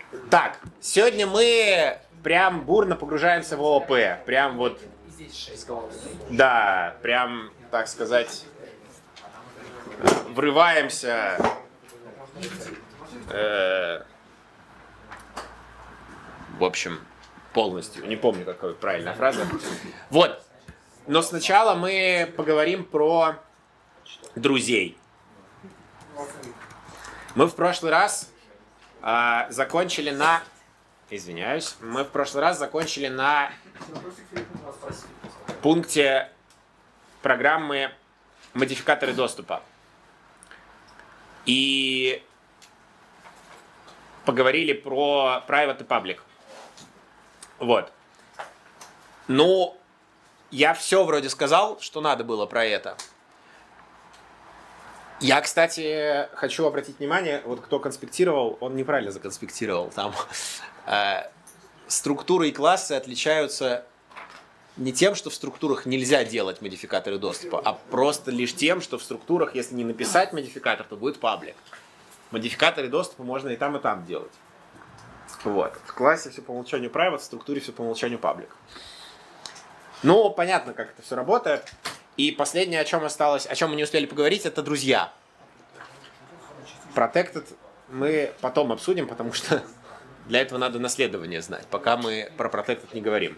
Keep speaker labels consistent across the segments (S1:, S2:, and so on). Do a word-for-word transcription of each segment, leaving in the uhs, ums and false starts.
S1: Так, сегодня мы прям бурно погружаемся в ООП. Прям вот... Да, прям, так сказать, врываемся... Э, в общем, полностью. Не помню, какая правильная фраза. Вот. Но сначала мы поговорим про друзей. Мы в прошлый раз э, закончили на... Извиняюсь. Мы в прошлый раз закончили на пункте программы модификаторы доступа. И поговорили про private и public. Вот. Ну, я все вроде сказал, что надо было про это. Я, кстати, хочу обратить внимание, вот кто конспектировал, он неправильно законспектировал. Там э, структуры и классы отличаются не тем, что в структурах нельзя делать модификаторы доступа, а просто лишь тем, что в структурах, если не написать модификатор, то будет паблик. Модификаторы доступа можно и там, и там делать. Вот. В классе все по умолчанию private, в структуре все по умолчанию public. Ну, понятно, как это все работает. И последнее, о чем осталось, о чем мы не успели поговорить, это друзья. Protected мы потом обсудим, потому что для этого надо наследование знать, пока мы про Protected не говорим.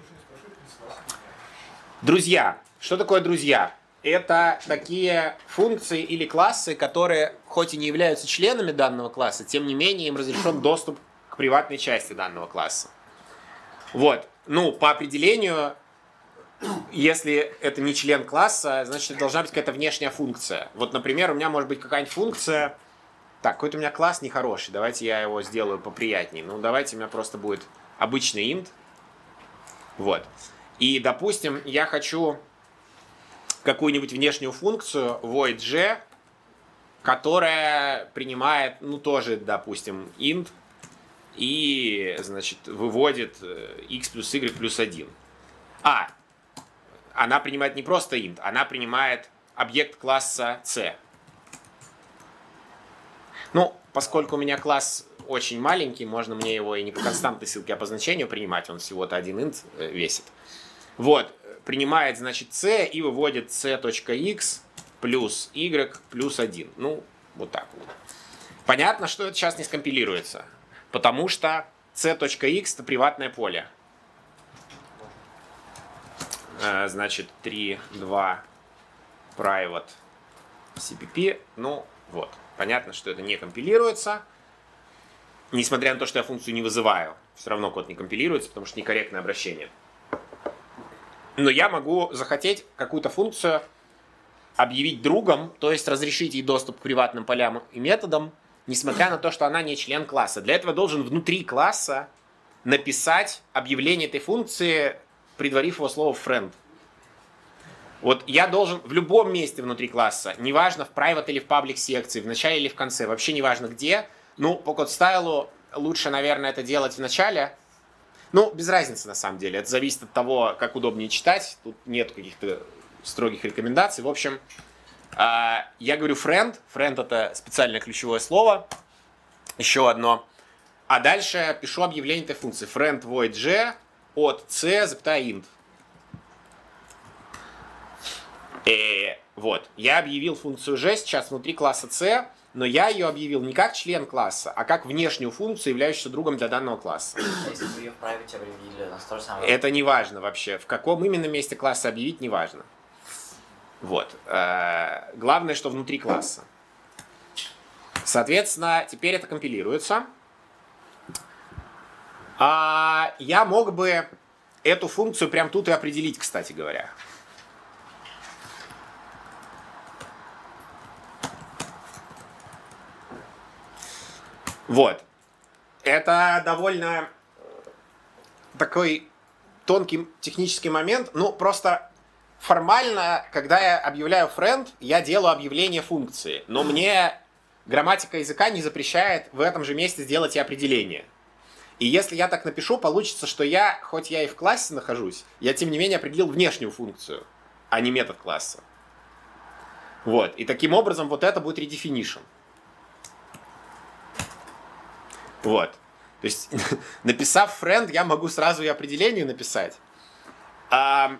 S1: Друзья. Что такое друзья? Это такие функции или классы, которые хоть и не являются членами данного класса, тем не менее им разрешен доступ к приватной части данного класса. Вот. Ну, по определению, если это не член класса, значит, это должна быть какая-то внешняя функция. Вот, например, у меня может быть какая-нибудь функция... Так, какой-то у меня класс нехороший, давайте я его сделаю поприятнее. Ну, давайте у меня просто будет обычный int. Вот. И, допустим, я хочу какую-нибудь внешнюю функцию void_g, которая принимает, ну, тоже, допустим, int, и, значит, выводит x плюс y плюс один. А, она принимает не просто int, она принимает объект класса c. Ну, поскольку у меня класс очень маленький, можно мне его и не по константной ссылке, а по значению принимать, он всего-то один int весит. Вот, принимает, значит, c и выводит c.x плюс y плюс один. Ну, вот так вот. Понятно, что это сейчас не скомпилируется, потому что c.x это приватное поле. Значит, три, два, private cpp. Ну, вот. Понятно, что это не компилируется. Несмотря на то, что я функцию не вызываю, все равно код не компилируется, потому что некорректное обращение. Но я могу захотеть какую-то функцию объявить другом, то есть разрешить ей доступ к приватным полям и методам, несмотря на то, что она не член класса. Для этого я должен внутри класса написать объявление этой функции, предварив его слово friend. Вот я должен в любом месте внутри класса, неважно в private или в public секции, в начале или в конце, вообще неважно где, ну, по код-стайлу лучше, наверное, это делать в начале. Ну, без разницы на самом деле, это зависит от того, как удобнее читать, тут нет каких-то строгих рекомендаций. В общем, я говорю friend, friend это специальное ключевое слово, еще одно, а дальше пишу объявление этой функции, friend void_g от c, запятая int. И вот, я объявил функцию g сейчас внутри класса c, но я ее объявил не как член класса, а как внешнюю функцию, являющуюся другом для данного класса.
S2: Если бы ее в private объявили, у нас то же самое.
S1: Это не важно вообще. В каком именно месте класса объявить, не важно. Вот. Главное, что внутри класса. Соответственно, теперь это компилируется. А я мог бы эту функцию прям тут и определить, кстати говоря. Вот. Это довольно такой тонкий технический момент. Ну, просто формально, когда я объявляю friend, я делаю объявление функции. Но мне грамматика языка не запрещает в этом же месте сделать и определение. И если я так напишу, получится, что я, хоть я и в классе нахожусь, я тем не менее определил внешнюю функцию, а не метод класса. Вот. И таким образом вот это будет redefinition. Вот. То есть, написав friend, я могу сразу и определение написать. А,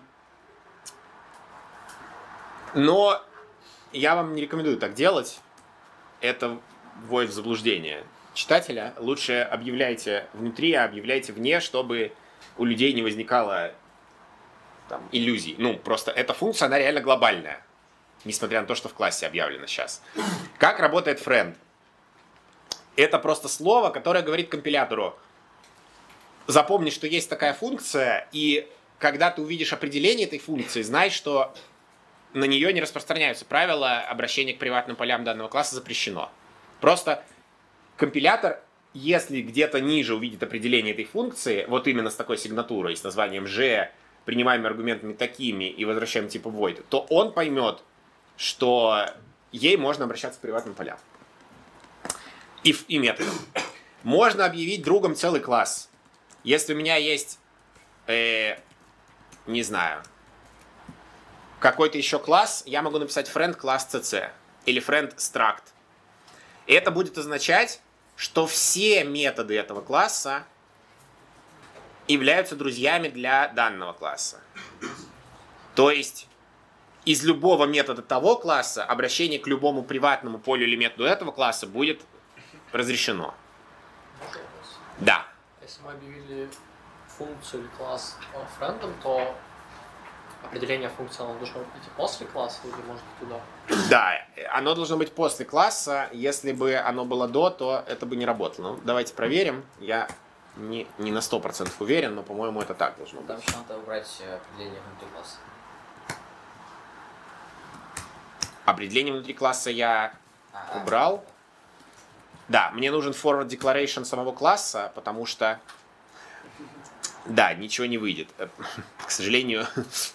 S1: но я вам не рекомендую так делать. Это вводит в заблуждение читателя. Лучше объявляйте внутри, а объявляйте вне, чтобы у людей не возникало там, иллюзий. Ну, просто эта функция, она реально глобальная. Несмотря на то, что в классе объявлено сейчас. Как работает friend? Это просто слово, которое говорит компилятору: запомни, что есть такая функция, и когда ты увидишь определение этой функции, знай, что на нее не распространяются правила обращения к приватным полям данного класса запрещено. Просто компилятор, если где-то ниже увидит определение этой функции, вот именно с такой сигнатурой, с названием ж, принимаемыми аргументами такими и возвращаем типа void, то он поймет, что ей можно обращаться к приватным полям. И, и методом. Можно объявить другом целый класс. Если у меня есть, э, не знаю, какой-то еще класс, я могу написать friend класс cc или friend struct. И это будет означать, что все методы этого класса являются друзьями для данного класса. То есть из любого метода того класса обращение к любому приватному полю или методу этого класса будет разрешено. Да.
S3: Если мы объявили функцию или класс френдом, то определение функции оно должно быть после класса или может туда?
S1: Да, оно должно быть после класса. Если бы оно было до, то это бы не работало. Ну, давайте проверим. Я не, не на сто процентов уверен, но, по-моему, это так должно быть.
S2: Там еще надо убрать определение внутри класса.
S1: Определение внутри класса я
S2: А,
S1: убрал. Да, мне нужен forward declaration самого класса, потому что, да, ничего не выйдет. К сожалению,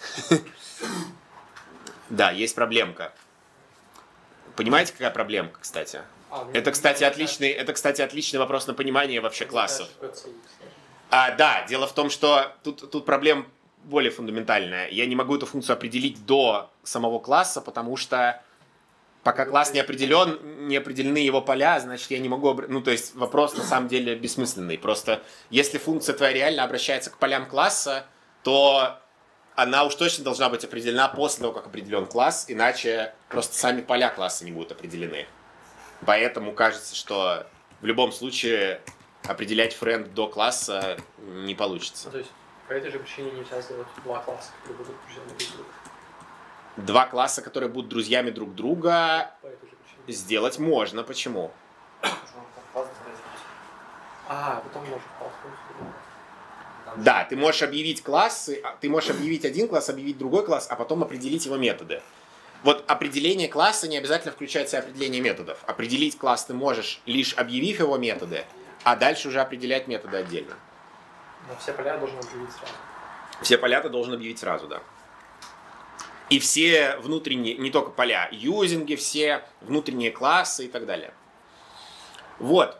S1: да, есть проблемка. Понимаете, какая проблемка, кстати?
S3: А,
S1: Это, кстати, отличный, это, кстати, отличный вопрос на понимание вообще классов. А, да, дело в том, что тут, тут проблема более фундаментальная. Я не могу эту функцию определить до самого класса, потому что пока класс не определен, не определены его поля, значит, я не могу... Обр... Ну, то есть вопрос на самом деле бессмысленный. Просто если функция твоя реально обращается к полям класса, то она уж точно должна быть определена после того, как определен класс, иначе просто сами поля класса не будут определены. Поэтому кажется, что в любом случае определять friend до класса не получится.
S3: Ну, то есть по этой же причине нельзя сделать два класса, которые будут друзьями друг друга.
S1: Два класса, которые будут друзьями друг друга,
S3: По этой же причине.
S1: сделать можно. Почему?
S3: А, потом можно класс.
S1: Да, ты можешь объявить классы, а, ты можешь объявить один класс, объявить другой класс, а потом определить его методы. Вот определение класса не обязательно включает в себя определение методов. Определить класс ты можешь, лишь объявив его методы, а дальше уже определять методы отдельно.
S3: Но все поля я должен объявить сразу.
S1: Все поля ты должен объявить сразу, да. И все внутренние, не только поля, юзинги, все внутренние классы и так далее. Вот.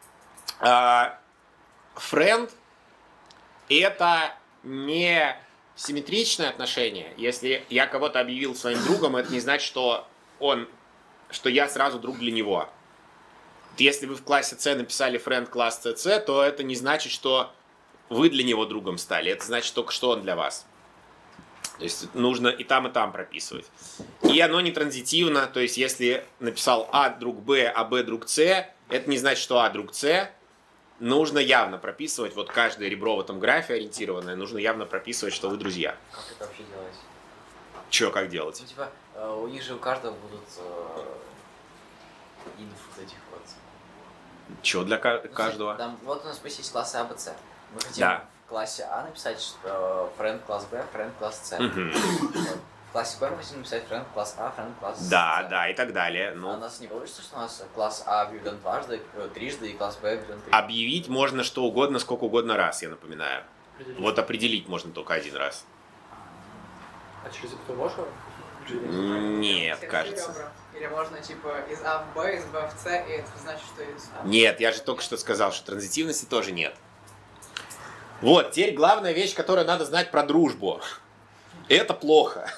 S1: Friend — это не симметричное отношение. Если я кого-то объявил своим другом, это не значит, что он, что я сразу друг для него. Если вы в классе C написали friend класс си си, то это не значит, что вы для него другом стали. Это значит только, что он для вас. То есть нужно и там, и там прописывать. И оно не транзитивно. То есть если написал А друг Б, а Б друг С, это не значит, что А друг С. Нужно явно прописывать, вот каждое ребро в этом графе ориентированное, нужно явно прописывать, что вы друзья.
S2: Как это вообще делать?
S1: Че, как делать?
S2: Ну, типа, э, у них же у каждого будут э, инф вот этих вот.
S1: Че для ка-
S2: Ну,
S1: каждого?
S2: Там, вот у нас пусть есть классы А, Б, С. Мы хотим
S1: Да.
S2: в классе А написать э, friend класс Б, friend класс С.
S1: Мгм.
S2: В классе Б мы хотим написать friend класс А, friend класс С.
S1: Да, да, и так далее.
S2: А у
S1: Ну,
S2: нас не получится, что у нас класс А объявлен дважды, э, трижды, и класс Б объявлен трижды.
S1: объявить можно что угодно, сколько угодно раз, я напоминаю.
S3: Определить.
S1: Вот определить можно только один раз.
S3: А через запятую можно?
S1: Нет,
S4: Все
S1: кажется.
S4: ребра. Или можно типа из А в Б, из Б в С, и это значит, что из А.
S1: Нет, я же только что сказал, что транзитивности тоже нет. Вот, теперь главная вещь, которую надо знать про дружбу. Это плохо.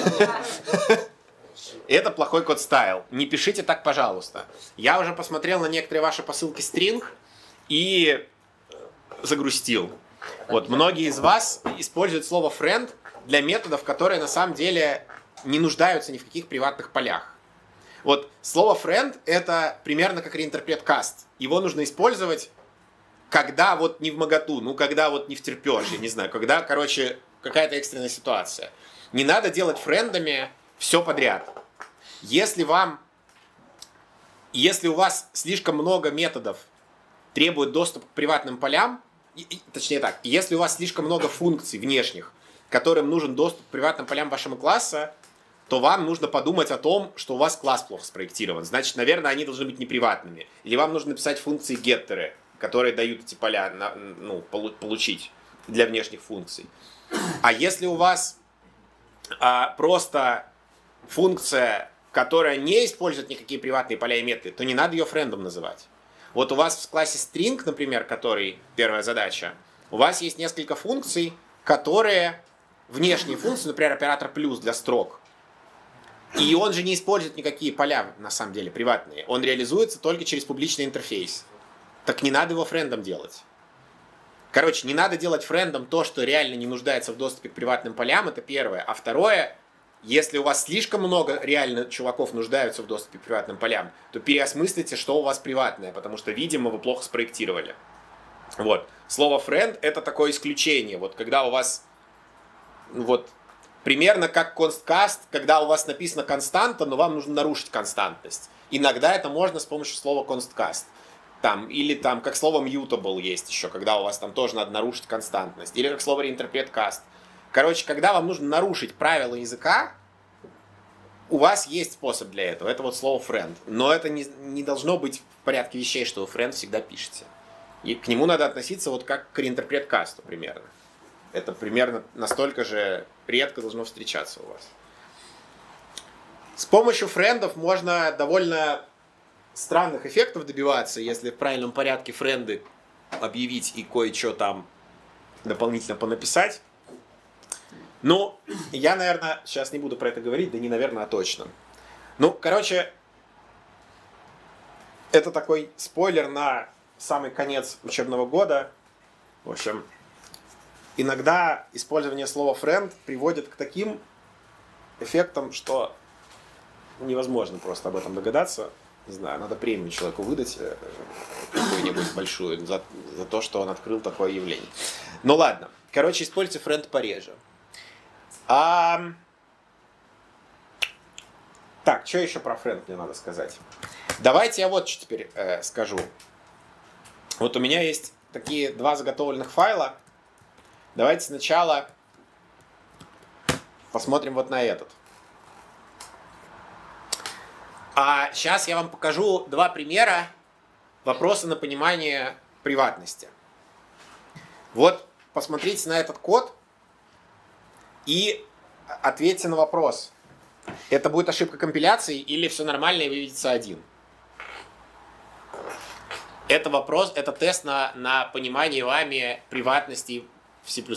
S1: Это плохой код стайл. Не пишите так, пожалуйста. Я уже посмотрел на некоторые ваши посылки string, и загрустил. Вот, многие из вас используют слово friend для методов, которые на самом деле не нуждаются ни в каких приватных полях. Вот слово friend это примерно как реинтерпрет cast. Его нужно использовать, когда вот не вмоготу, ну когда вот не втерпешь, я не знаю, когда, короче, какая-то экстренная ситуация. Не надо делать френдами все подряд. Если вам, если у вас слишком много методов требует доступ к приватным полям, и, и, точнее так, если у вас слишком много функций внешних, которым нужен доступ к приватным полям вашего класса, то вам нужно подумать о том, что у вас класс плохо спроектирован. Значит, наверное, они должны быть неприватными. Или вам нужно написать функции геттеры, которые дают эти поля на, ну, получить для внешних функций. А если у вас а, просто функция, которая не использует никакие приватные поля и методы, то не надо ее френдом называть. Вот у вас в классе string, например, который первая задача, у вас есть несколько функций, которые внешние функции, например, оператор плюс для строк. И он же не использует никакие поля, на самом деле, приватные. Он реализуется только через публичный интерфейс. Так не надо его френдом делать. Короче, не надо делать френдом то, что реально не нуждается в доступе к приватным полям, это первое. А второе, если у вас слишком много реально чуваков нуждаются в доступе к приватным полям, то переосмыслите, что у вас приватное, потому что, видимо, вы плохо спроектировали. Вот. Слово friend это такое исключение. Вот когда у вас, вот, примерно как constcast, когда у вас написана константа, но вам нужно нарушить константность. Иногда это можно с помощью слова constcast. Там, или там, как слово mutable есть еще, когда у вас там тоже надо нарушить константность. Или как слово reinterpret cast. Короче, когда вам нужно нарушить правила языка, у вас есть способ для этого. Это вот слово friend. Но это не, не должно быть в порядке вещей, что вы friend всегда пишете. И к нему надо относиться вот как к reinterpret cast примерно. Это примерно настолько же редко должно встречаться у вас. С помощью френдов можно довольно странных эффектов добиваться, если в правильном порядке френды объявить и кое-что там дополнительно понаписать. Ну, я, наверное, сейчас не буду про это говорить, да не, наверное, а точно. Ну, короче, это такой спойлер на самый конец учебного года. В общем, иногда использование слова friend приводит к таким эффектам, что невозможно просто об этом догадаться. Не знаю, надо премию человеку выдать какую-нибудь большую за, за то, что он открыл такое явление. Ну ладно. Короче, используйте friend пореже. А... Так, что еще про friend мне надо сказать? Давайте я вот что теперь э, скажу. Вот у меня есть такие два заготовленных файла. Давайте сначала посмотрим вот на этот. А сейчас я вам покажу два примера вопроса на понимание приватности. Вот посмотрите на этот код и ответьте на вопрос. Это будет ошибка компиляции или все нормально и выведется один? Это вопрос, это тест на, на понимание вами приватности в C++.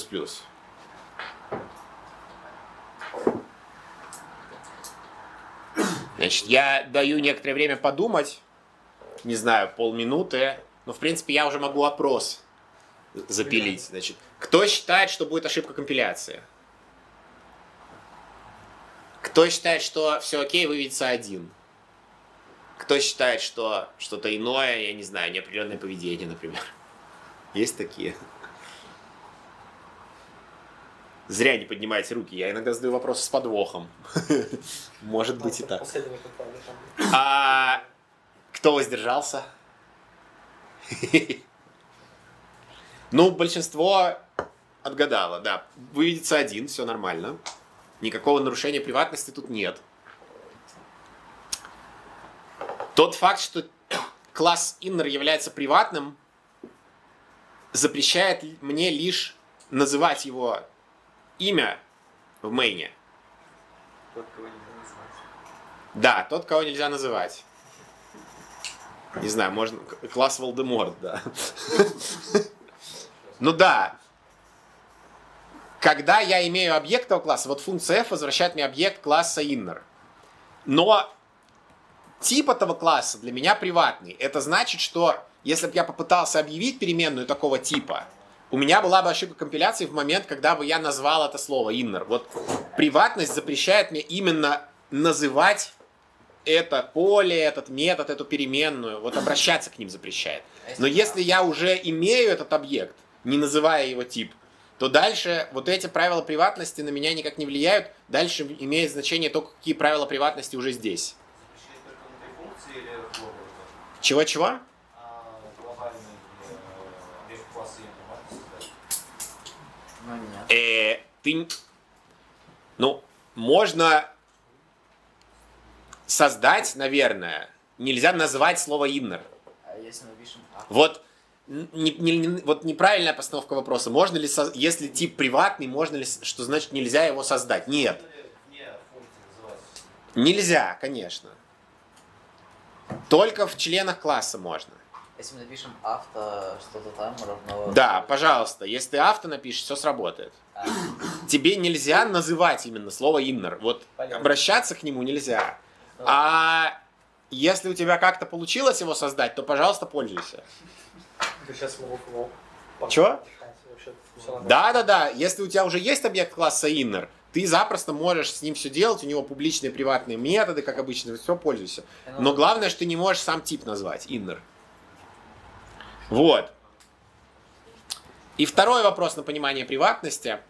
S1: Значит, я даю некоторое время подумать, не знаю, полминуты, но в принципе я уже могу опрос запилить. Значит, кто считает, что будет ошибка компиляции? Кто считает, что все окей, выведется один? Кто считает, что что-то иное, я не знаю, неопределенное поведение, например? Есть такие? Зря не поднимаете руки. Я иногда задаю вопросы с подвохом. Может быть и так. А кто воздержался? Ну, большинство отгадало, да. Выведется один, все нормально. Никакого нарушения приватности тут нет. Тот факт, что класс inner является приватным, запрещает мне лишь называть его имя в мейне.
S2: Тот, кого нельзя называть.
S1: Да, тот, кого нельзя называть. Не знаю, можно... Класс Волдеморт, да. Ну да. Когда я имею объект этого класса, вот функция f возвращает мне объект класса inner. Но тип этого класса для меня приватный. Это значит, что если бы я попытался объявить переменную такого типа, у меня была бы ошибка компиляции в момент, когда бы я назвал это слово inner. Вот приватность запрещает мне именно называть это поле, этот метод, эту переменную, вот обращаться к ним запрещает. Но если я уже имею этот объект, не называя его тип, то дальше вот эти правила приватности на меня никак не влияют. Дальше имеет значение только, какие правила приватности уже здесь. Чего-чего?
S2: Ну нет.
S1: Э, ты, ну, можно создать, наверное, нельзя назвать слово inner.
S2: А если мы пишем а?
S1: Вот, не, не, не, вот неправильная постановка вопроса. Можно ли, со, если тип приватный, можно ли, что значит нельзя его создать? Нет. Нельзя, конечно. Только в членах класса можно.
S2: Если мы напишем авто что-то там равно...
S1: Да, пожалуйста, если ты авто напишешь, все сработает.
S2: А.
S1: Тебе нельзя называть именно слово inner. Вот
S3: Понятно.
S1: обращаться к нему нельзя. А если у тебя как-то получилось его создать, то, пожалуйста, пользуйся.
S3: Ты сейчас могу...
S1: Чего? Да-да-да, если у тебя уже есть объект класса inner, ты запросто можешь с ним все делать, у него публичные приватные методы, как обычно, все, пользуйся. Но главное, что ты не можешь сам тип назвать, inner. Вот. И второй вопрос на понимание приватности.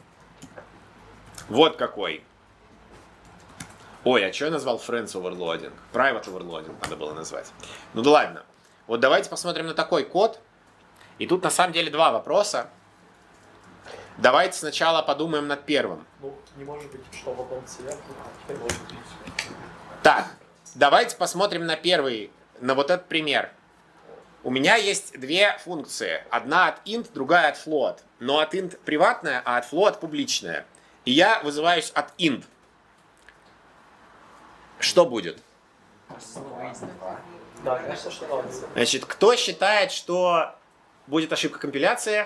S1: Вот какой. Ой, а что я назвал Friends Overloading? Private Overloading надо было назвать. Ну да ладно. Вот давайте посмотрим на такой код. И тут на самом деле два вопроса. Давайте сначала подумаем над первым.
S3: Ну, не может быть, что в одном цвете, а теперь может быть.
S1: Так, давайте посмотрим на первый, на вот этот пример. У меня есть две функции. Одна от int, другая от float. Но от int приватная, а от float публичная. И я вызываюсь от int. Что будет?
S3: Да, конечно, что да.
S1: Значит, кто считает, что будет ошибка компиляции?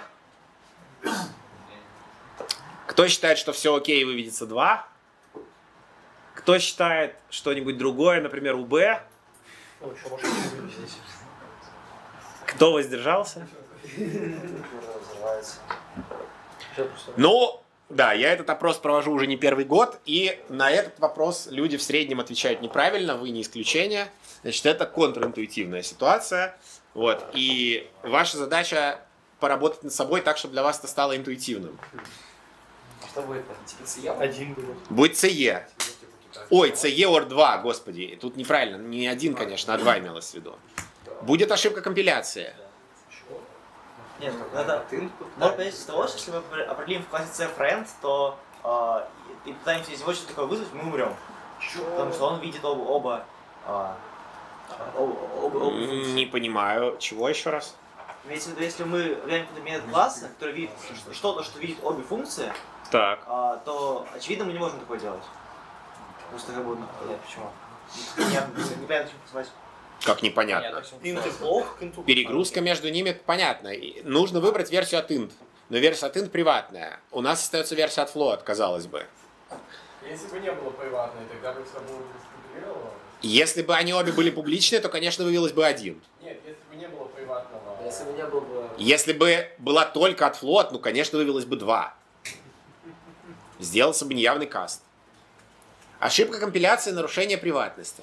S1: Кто считает, что все окей, выведется два? Кто считает что-нибудь другое, например, у b?
S3: Ну, что может быть здесь?
S1: Кто воздержался?
S3: Взрывается.
S1: Ну, да, я этот опрос провожу уже не первый год, и на этот вопрос люди в среднем отвечают неправильно, вы не исключение. Значит, это контринтуитивная ситуация. Вот, и ваша задача поработать над собой так, чтобы для вас это стало интуитивным.
S2: А что будет? Типа съел?
S3: Один будет.
S1: Будет си и. Ой, си и ор два, господи. Тут неправильно, не один, конечно, а два имелось в виду. Будет ошибка компиляции.
S5: Нет, это может понять из того, что если мы определим в классе C friend, то э, и пытаемся из него что-то такое вызвать, мы умрем. Потому что он видит оба, оба, э, оба, оба, оба
S1: Не понимаю. Чего еще раз?
S5: Имеется в виду, если мы взяем какой-то метод класса, который видит что-то, что видит обе функции,
S1: Так.
S5: э, то очевидно мы не можем такое делать. Просто как бы, нет, почему? Непонятно, непонятно, почему позвать.
S1: Как непонятно.
S3: Int плох, int
S1: Перегрузка между ними понятна. И нужно выбрать версию от int. Но версия от int приватная. У нас остается версия от float, казалось бы.
S6: Если бы не было приватной, тогда бы все было дискомпилировано.
S1: Если бы они обе были публичные, то, конечно, вывелось бы один.
S6: Нет, если бы не было приватного.
S2: Если бы не было бы...
S1: Если бы была только от float, ну, конечно, вывелось бы два. Сделался бы неявный каст. Ошибка компиляции, нарушение приватности.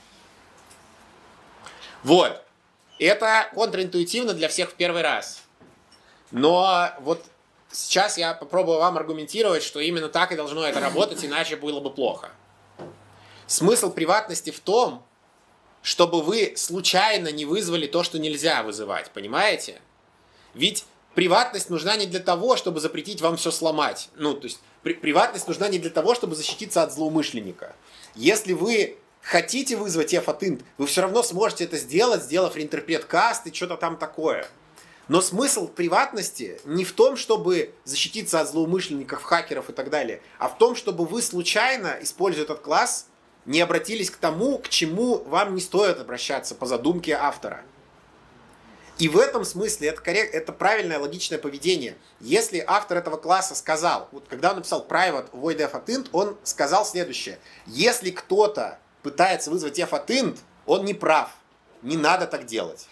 S1: Вот. Это контринтуитивно для всех в первый раз. Но вот сейчас я попробую вам аргументировать, что именно так и должно это работать, иначе было бы плохо. Смысл приватности в том, чтобы вы случайно не вызвали то, что нельзя вызывать. Понимаете? Ведь приватность нужна не для того, чтобы запретить вам все сломать. Ну, то есть при- приватность нужна не для того, чтобы защититься от злоумышленника. Если вы хотите вызвать f от int, вы все равно сможете это сделать, сделав реинтерпрет каст и что-то там такое. Но смысл приватности не в том, чтобы защититься от злоумышленников, хакеров и так далее, а в том, чтобы вы случайно, используя этот класс, не обратились к тому, к чему вам не стоит обращаться по задумке автора. И в этом смысле это, коррект, это правильное логичное поведение. Если автор этого класса сказал, вот когда он написал private void f от int, он сказал следующее. Если кто-то пытается вызвать f от int, он не прав. Не надо так делать.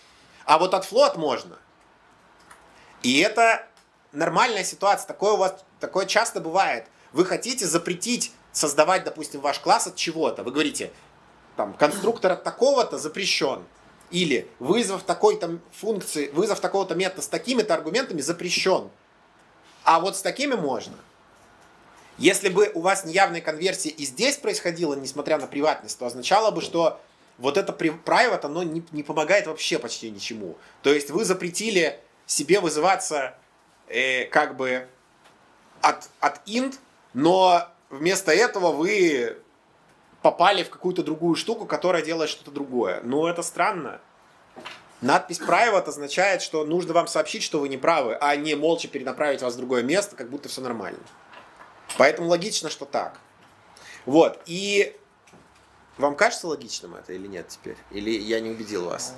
S1: А вот от float можно. И это нормальная ситуация. Такое у вас, такое часто бывает. Вы хотите запретить создавать, допустим, ваш класс от чего-то. Вы говорите, там, конструктор от такого-то запрещен. Или вызов такой-то функции, вызов такого-то метода с такими-то аргументами запрещен. А вот с такими можно. Если бы у вас неявная конверсия и здесь происходила, несмотря на приватность, то означало бы, что вот это private, оно не, не помогает вообще почти ничему. То есть вы запретили себе вызываться э, как бы от, от int, но вместо этого вы попали в какую-то другую штуку, которая делает что-то другое. Ну, это странно. Надпись private означает, что нужно вам сообщить, что вы не правы, а не молча перенаправить вас в другое место, как будто все нормально. Поэтому логично, что так. Вот. И вам кажется логичным это или нет теперь? Или я не убедил вас?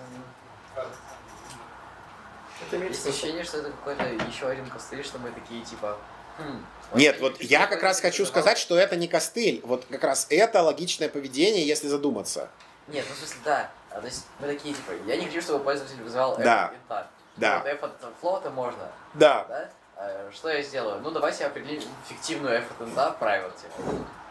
S2: Есть ощущение, что это какой-то еще один костыль, что мы такие типа... Хм,
S1: Нет, вот я как раз хочу сказать, что это не костыль. Вот как раз это логичное поведение, если задуматься.
S2: Нет, ну в смысле, да. А, то есть мы такие, типа, я не хочу, чтобы пользователь вызывал f
S1: Да.
S2: от инта.
S1: Да.
S2: Вот f от флота можно.
S1: Да.
S2: Да? А, что я сделаю? Ну, давайте определим фиктивную f от инта private, типа.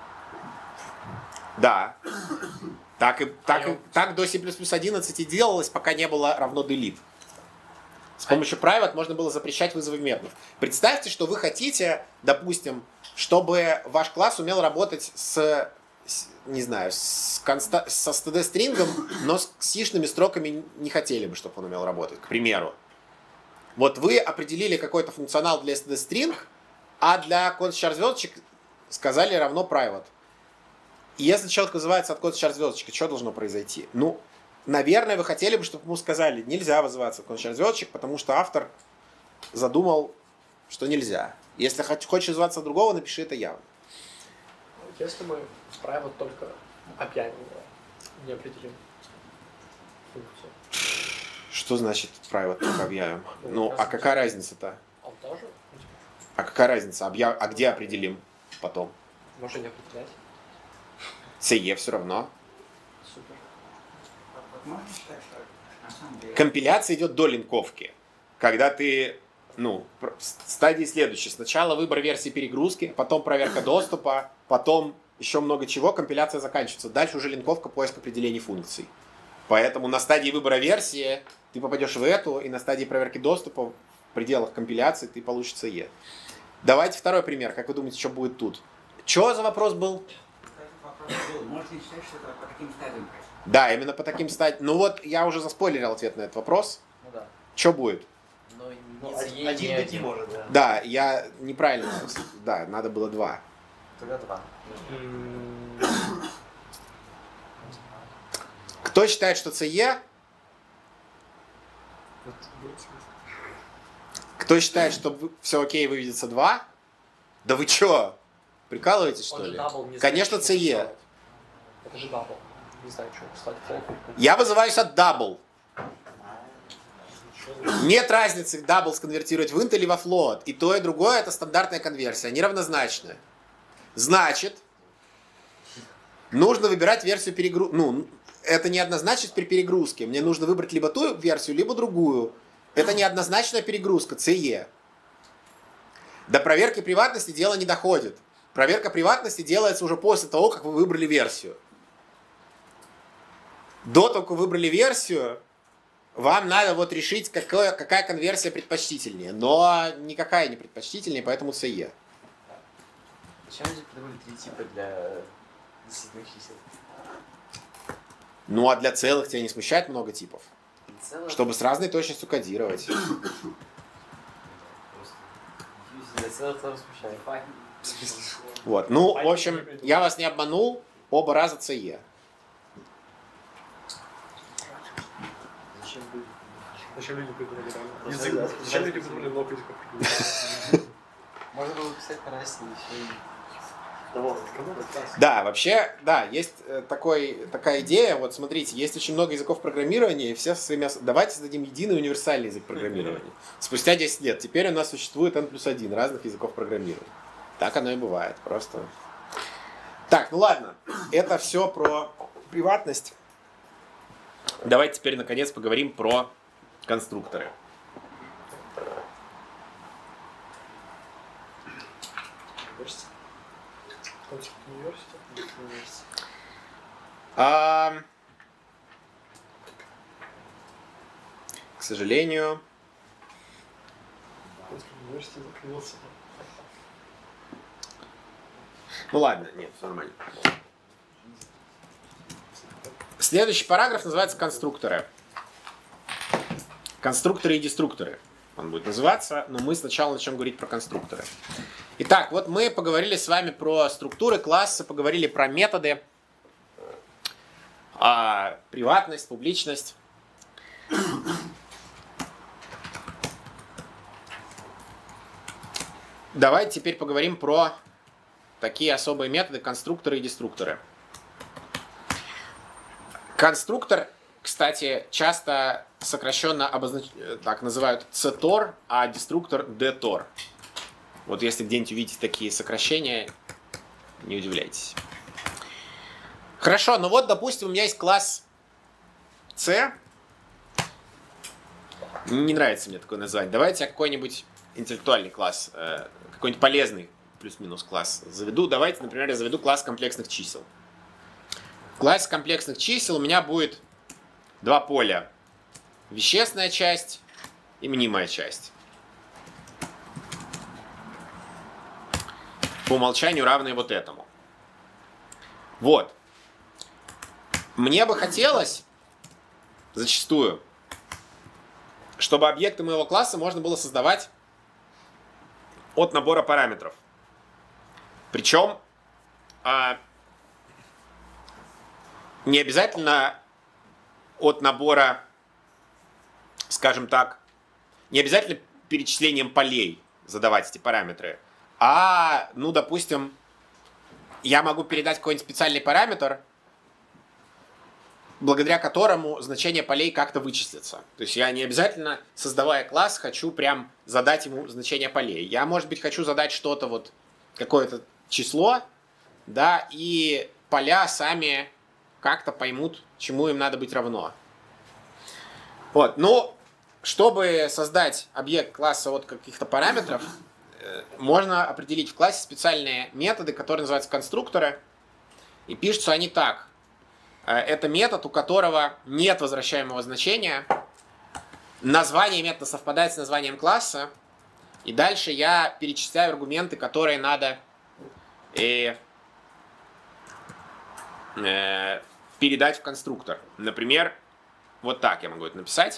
S1: Да. Так, и, так, и, так до C++ одиннадцать и делалось, пока не было равно delete. С помощью private можно было запрещать вызовы методов. Представьте, что вы хотите, допустим, чтобы ваш класс умел работать с, с не знаю, с конста, со std-стрингом, но с сишными строками не хотели бы, чтобы он умел работать, к примеру. Вот вы определили какой-то функционал для std-string, а для конст-чар звездочек сказали равно private. И если человек вызывается от конст-чар звездочек, что должно произойти? Ну, наверное, вы хотели бы, чтобы ему сказали, нельзя вызываться от конст-чар звездочек, потому что автор задумал, что нельзя. Если хочешь вызываться от другого, напиши это явно.
S3: Если мы private только объявим его, не определим функцию.
S1: Что значит private только объявим? Ну, а какая разница-то?
S3: Он тоже?
S1: А какая разница? Объяв... А где определим потом?
S3: Можно не определять.
S1: си все равно.
S3: Супер.
S7: Можно считать, что на самом деле...
S1: Компиляция идет до линковки. Когда ты, ну, стадии следующие. Сначала выбор версии перегрузки, потом проверка доступа, потом еще много чего, компиляция заканчивается. Дальше уже линковка, поиск определений функций. Поэтому на стадии выбора версии ты попадешь в эту, и на стадии проверки доступа в пределах компиляции ты получишь си. Давайте второй пример. Как вы думаете, что будет тут? Что за вопрос был?
S7: Можно считать, что это по таким стадиям происходит.
S1: Да, именно по таким стадиям. Ну вот, я уже заспойлерил ответ на этот вопрос.
S2: Ну да.
S1: Что будет?
S2: Но не
S5: Ну,
S2: за
S5: один,
S2: ей,
S5: один
S2: не
S5: быть не
S2: один.
S5: может, да.
S1: Да, я неправильно. Да, надо было два.
S2: Тогда два.
S1: Кто считает, что си? Кто считает, что все окей, выведется два? Да вы чё? Прикалываетесь, что
S3: Он же
S1: ли?
S3: double не знает,
S1: Конечно,
S3: что
S1: си.
S3: делать. Это же double. Не знаю, что писать.
S1: Я вызываюсь от double. Нет разницы, double сконвертировать в int или во float. И то, и другое это стандартная конверсия. Они равнозначны. Значит, нужно выбирать версию перегрузки. Ну, это неоднозначность при перегрузке. Мне нужно выбрать либо ту версию, либо другую. Это неоднозначная перегрузка, си. До проверки приватности дело не доходит. Проверка приватности делается уже после того, как вы выбрали версию. До того, как вы выбрали версию, вам надо вот решить, какое, какая конверсия предпочтительнее. Но никакая не предпочтительнее, поэтому си.
S2: Зачем люди придумали три типа для действительных чисел?
S1: Ну а для целых тебя не смущает много типов?
S2: Целых?
S1: Чтобы с разной точностью кодировать.
S2: Для целых тоже смущает.
S1: Вот. Ну, в общем, я вас не обманул. Оба раза си.
S3: Зачем люди? Зачем люди придумали
S5: Просто
S3: язык?
S5: да,
S3: Зачем
S5: да,
S3: люди
S5: да.
S3: придумали много языков?
S2: Можно было писать на России еще и...
S1: Да, вообще, да, есть э, такой, такая идея. Вот смотрите, есть очень много языков программирования, и все со своими... ос- Давайте создадим единый универсальный язык программирования. Спустя десять лет. Теперь у нас существует эн плюс один разных языков программирования. Так оно и бывает, просто. Так, ну ладно. Это все про приватность. Давайте теперь, наконец, поговорим про конструкторы.
S3: Университет. Концепт университет. Университет.
S1: А, к сожалению,
S3: Концепт университет закрылся.
S1: ну ладно, нет, все нормально. Следующий параграф называется конструкторы. Конструкторы и деструкторы он будет называться, но мы сначала начнем говорить про конструкторы. Итак, вот мы поговорили с вами про структуры класса, поговорили про методы, а, приватность, публичность. Давайте теперь поговорим про такие особые методы, конструкторы и деструкторы. Конструктор, кстати, часто сокращенно обознач... так называют цтор, а деструктор дтор. Вот если где-нибудь увидите такие сокращения, не удивляйтесь. Хорошо, ну вот, допустим, у меня есть класс C. Не нравится мне такое название. Давайте я какой-нибудь интеллектуальный класс, какой-нибудь полезный плюс-минус класс заведу. Давайте, например, я заведу класс комплексных чисел. В классе комплексных чисел у меня будет два поля. Вещественная часть и мнимая часть. По умолчанию равные вот этому. Вот. Мне бы хотелось зачастую, чтобы объекты моего класса можно было создавать от набора параметров. Причем а, не обязательно от набора, скажем так, не обязательно перечислением полей задавать эти параметры, а, ну, допустим, я могу передать какой-нибудь специальный параметр, благодаря которому значение полей как-то вычислится. То есть я не обязательно, создавая класс, хочу прям задать ему значение полей. Я, может быть, хочу задать что-то, вот, какое-то число, да, и поля сами как-то поймут, чему им надо быть равно. Вот, ну, чтобы создать объект класса от каких-то параметров, можно определить в классе специальные методы, которые называются конструкторы, и пишутся они так. Это метод, у которого нет возвращаемого значения, название метода совпадает с названием класса, и дальше я перечисляю аргументы, которые надо э, э, передать в конструктор. Например, вот так я могу это написать.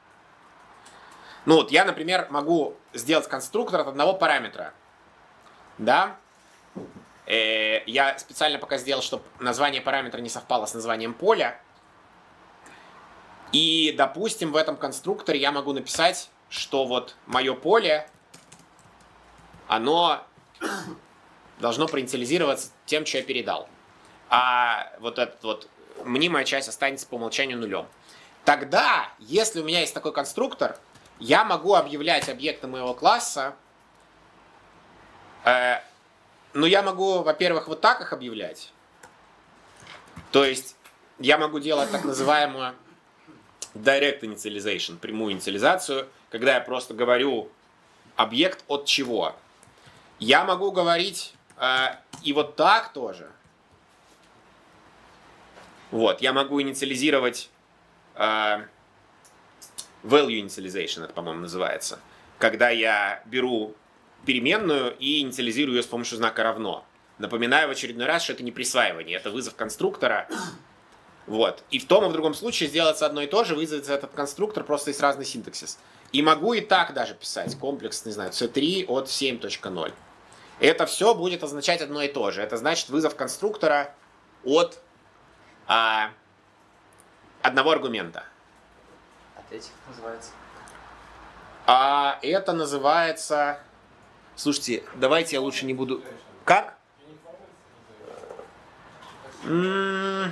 S1: Ну вот я, например, могу сделать конструктор от одного параметра. Да? Э, я специально пока сделал, чтобы название параметра не совпало с названием поля. И, допустим, в этом конструкторе я могу написать, что вот мое поле, оно должно проинициализироваться тем, что я передал. А вот эта вот мнимая часть останется по умолчанию нулем. Тогда, если у меня есть такой конструктор, я могу объявлять объекты моего класса. Э, ну, я могу, во-первых, вот так их объявлять. То есть я могу делать так называемую direct initialization, прямую инициализацию, когда я просто говорю объект от чего. Я могу говорить э, и вот так тоже. Вот, я могу инициализировать э, value initialization, это, по-моему, называется. Когда я беру переменную и инициализирую ее с помощью знака равно. Напоминаю в очередной раз, что это не присваивание, это вызов конструктора. Вот. И в том и в другом случае сделается одно и то же, вызовется этот конструктор, просто есть разный синтаксис. И могу и так даже писать комплекс, не знаю, си три от семь точка ноль. Это все будет означать одно и то же. Это значит вызов конструктора от а, одного аргумента.
S2: Ответик называется.
S1: А это называется... Слушайте, давайте я лучше не буду... Как? М-м-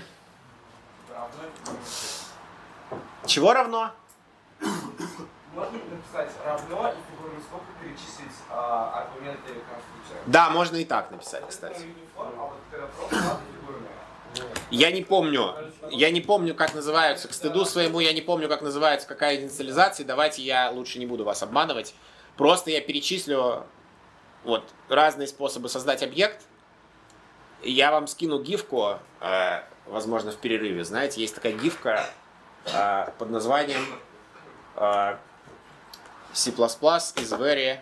S1: Чего равно?
S6: Можно написать равно и фигурную скобку перечислить а, аргументы конструктора.
S1: Да, можно и так написать, кстати.
S6: А вот когда просто ладно фигурная.
S1: Я не помню, я не помню, как называются, к стыду своему, я не помню, как называется какая инициализация. Давайте я лучше не буду вас обманывать. Просто я перечислю вот разные способы создать объект. Я вам скину гифку, э, возможно, в перерыве. Знаете, есть такая гифка э, под названием э, C++ is very...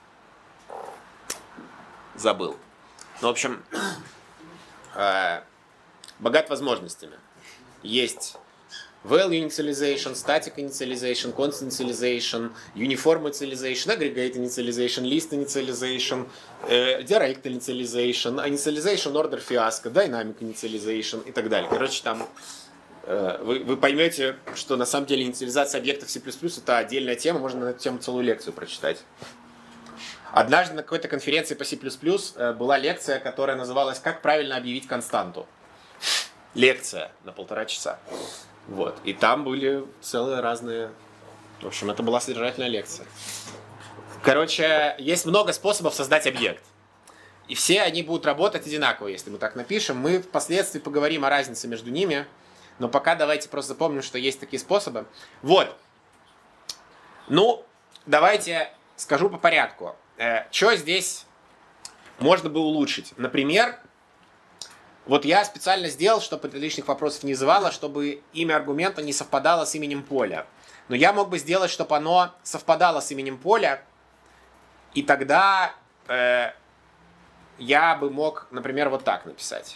S1: Забыл. Ну, в общем, э, богат возможностями. Есть value initialization, static initialization, constant initialization, uniform initialization, aggregate initialization, list initialization, э, direct initialization, initialization order fiasco, dynamic initialization и так далее. Короче, там э, вы, вы поймете, что на самом деле инициализация объектов C++ это отдельная тема, можно на эту тему целую лекцию прочитать. Однажды на какой-то конференции по C++ была лекция, которая называлась «Как правильно объявить константу». Лекция на полтора часа. Вот. И там были целые разные... В общем, это была содержательная лекция. Короче, есть много способов создать объект. И все они будут работать одинаково, если мы так напишем. Мы впоследствии поговорим о разнице между ними. Но пока давайте просто запомним, что есть такие способы. Вот. Ну, давайте скажу по порядку. Что здесь можно бы улучшить? Например, вот я специально сделал, чтобы это лишних вопросов не вызывало, чтобы имя аргумента не совпадало с именем поля. Но я мог бы сделать, чтобы оно совпадало с именем поля, и тогда э, я бы мог, например, вот так написать.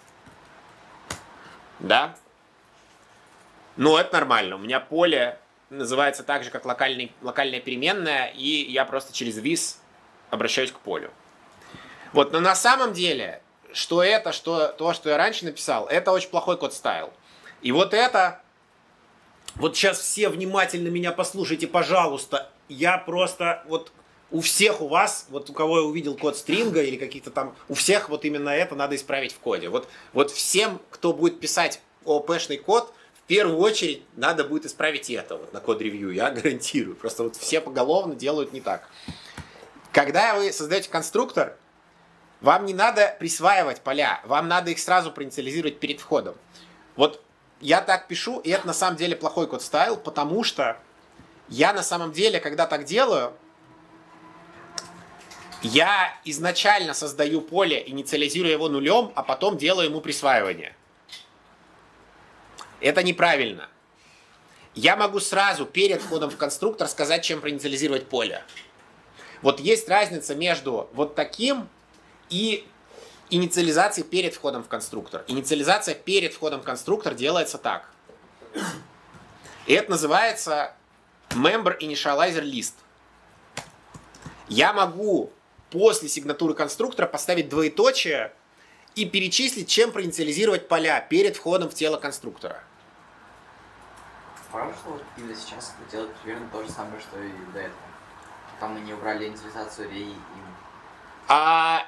S1: Да? Ну, это нормально. У меня поле называется так же, как локальный, локальная переменная, и я просто через this обращаюсь к полю. Вот, но на самом деле, что это, что то, что я раньше написал, это очень плохой код стайл. И вот это, вот сейчас все внимательно меня послушайте, пожалуйста. Я просто, вот у всех у вас, вот у кого я увидел код стринга или каких-то там, у всех вот именно это надо исправить в коде. Вот, вот всем, кто будет писать ООП-шный код, в первую очередь надо будет исправить это вот на код-ревью, я гарантирую. Просто вот все поголовно делают не так. Когда вы создаете конструктор, вам не надо присваивать поля, вам надо их сразу проинициализировать перед входом. Вот я так пишу, и это на самом деле плохой код стайл, потому что я на самом деле, когда так делаю, я изначально создаю поле, инициализирую его нулем, а потом делаю ему присваивание. Это неправильно. Я могу сразу перед входом в конструктор сказать, чем проинициализировать поле. Вот есть разница между вот таким и инициализацией перед входом в конструктор. Инициализация перед входом в конструктор делается так. И это называется member initializer list. Я могу после сигнатуры конструктора поставить двоеточие и перечислить, чем проинициализировать поля перед входом в тело конструктора.
S2: Правда, что вот именно сейчас делать примерно то же самое, что и до этого? Там мы не убрали инициализацию рей им.
S1: А,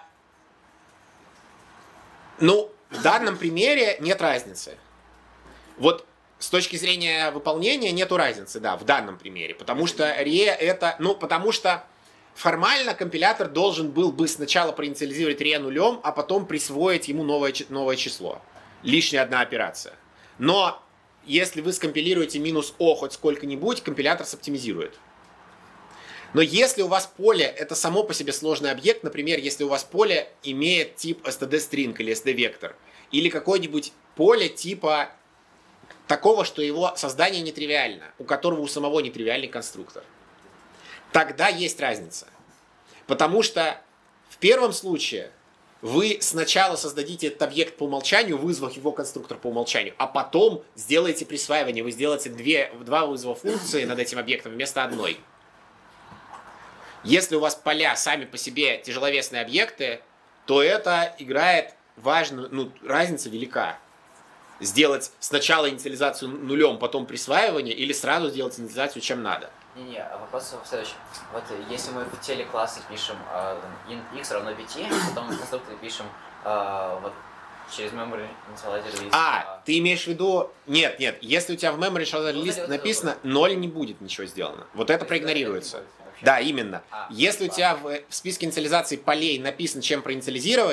S1: ну, в данном примере нет разницы. Вот с точки зрения выполнения нету разницы, да, в данном примере. Потому что ре это, ну, потому что формально компилятор должен был бы сначала проинициализировать ре нулем, а потом присвоить ему новое, новое число. Лишняя одна операция. Но если вы скомпилируете минус о хоть сколько-нибудь, компилятор соптимизирует. Но если у вас поле это само по себе сложный объект, например, если у вас поле имеет тип std-string или sd-вектор, или какое-нибудь поле типа такого, что его создание нетривиально, у которого у самого нетривиальный конструктор, тогда есть разница. Потому что в первом случае вы сначала создадите этот объект по умолчанию, вызвав его конструктор по умолчанию, а потом сделаете присваивание. Вы сделаете две, два вызова функции над этим объектом вместо одной. Если у вас поля сами по себе тяжеловесные объекты, то это играет важную, ну, разница велика. Сделать сначала инициализацию нулем, потом присваивание, или сразу сделать инициализацию чем надо.
S2: Не-не, вопрос в следующем. Вот если мы в теле класса пишем э, int x равно пять, потом в конструкторе пишем э, вот через memory initializer list.
S1: А, ты имеешь в виду... Нет, нет, если у тебя в memory initializer list написано ноль, не будет ничего сделано. Вот это проигнорируется. Да, именно.
S2: А,
S1: если у тебя в, в списке инициализации полей написано, чем проинициализировать,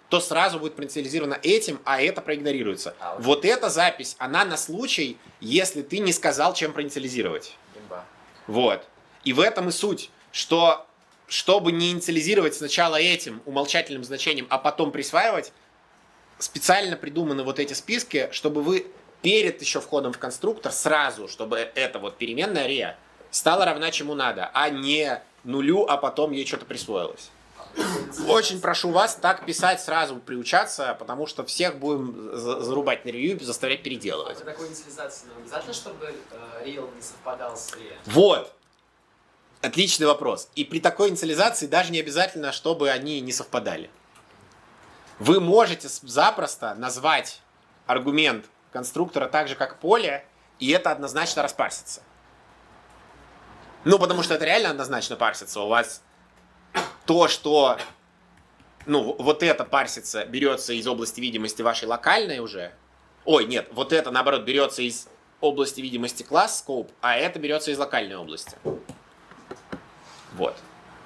S1: то сразу будет проинициализировано этим, а это проигнорируется.
S2: А, вот
S1: вот эта запись, она на случай, если ты не сказал, чем проинициализировать.
S2: Имба.
S1: Вот. И в этом и суть, что чтобы не инициализировать сначала этим умолчательным значением, а потом присваивать, специально придуманы вот эти списки, чтобы вы перед еще входом в конструктор сразу, чтобы эта вот переменная ре стала равна чему надо, а не нулю, а потом ей что-то присвоилось. Очень прошу вас так писать сразу, приучаться, потому что всех будем зарубать на ревью и заставлять переделывать.
S3: А при такой инициализации нам обязательно, чтобы э, real не совпадал с ре?
S1: Вот. Отличный вопрос. И при такой инициализации даже не обязательно, чтобы они не совпадали. Вы можете запросто назвать аргумент конструктора так же, как поле, и это однозначно распарсится. Ну, потому что это реально однозначно парсится. У вас то, что, ну, вот это парсится, берется из области видимости вашей локальной уже. Ой, нет, вот это, наоборот, берется из области видимости класс, scope, а это берется из локальной области. Вот.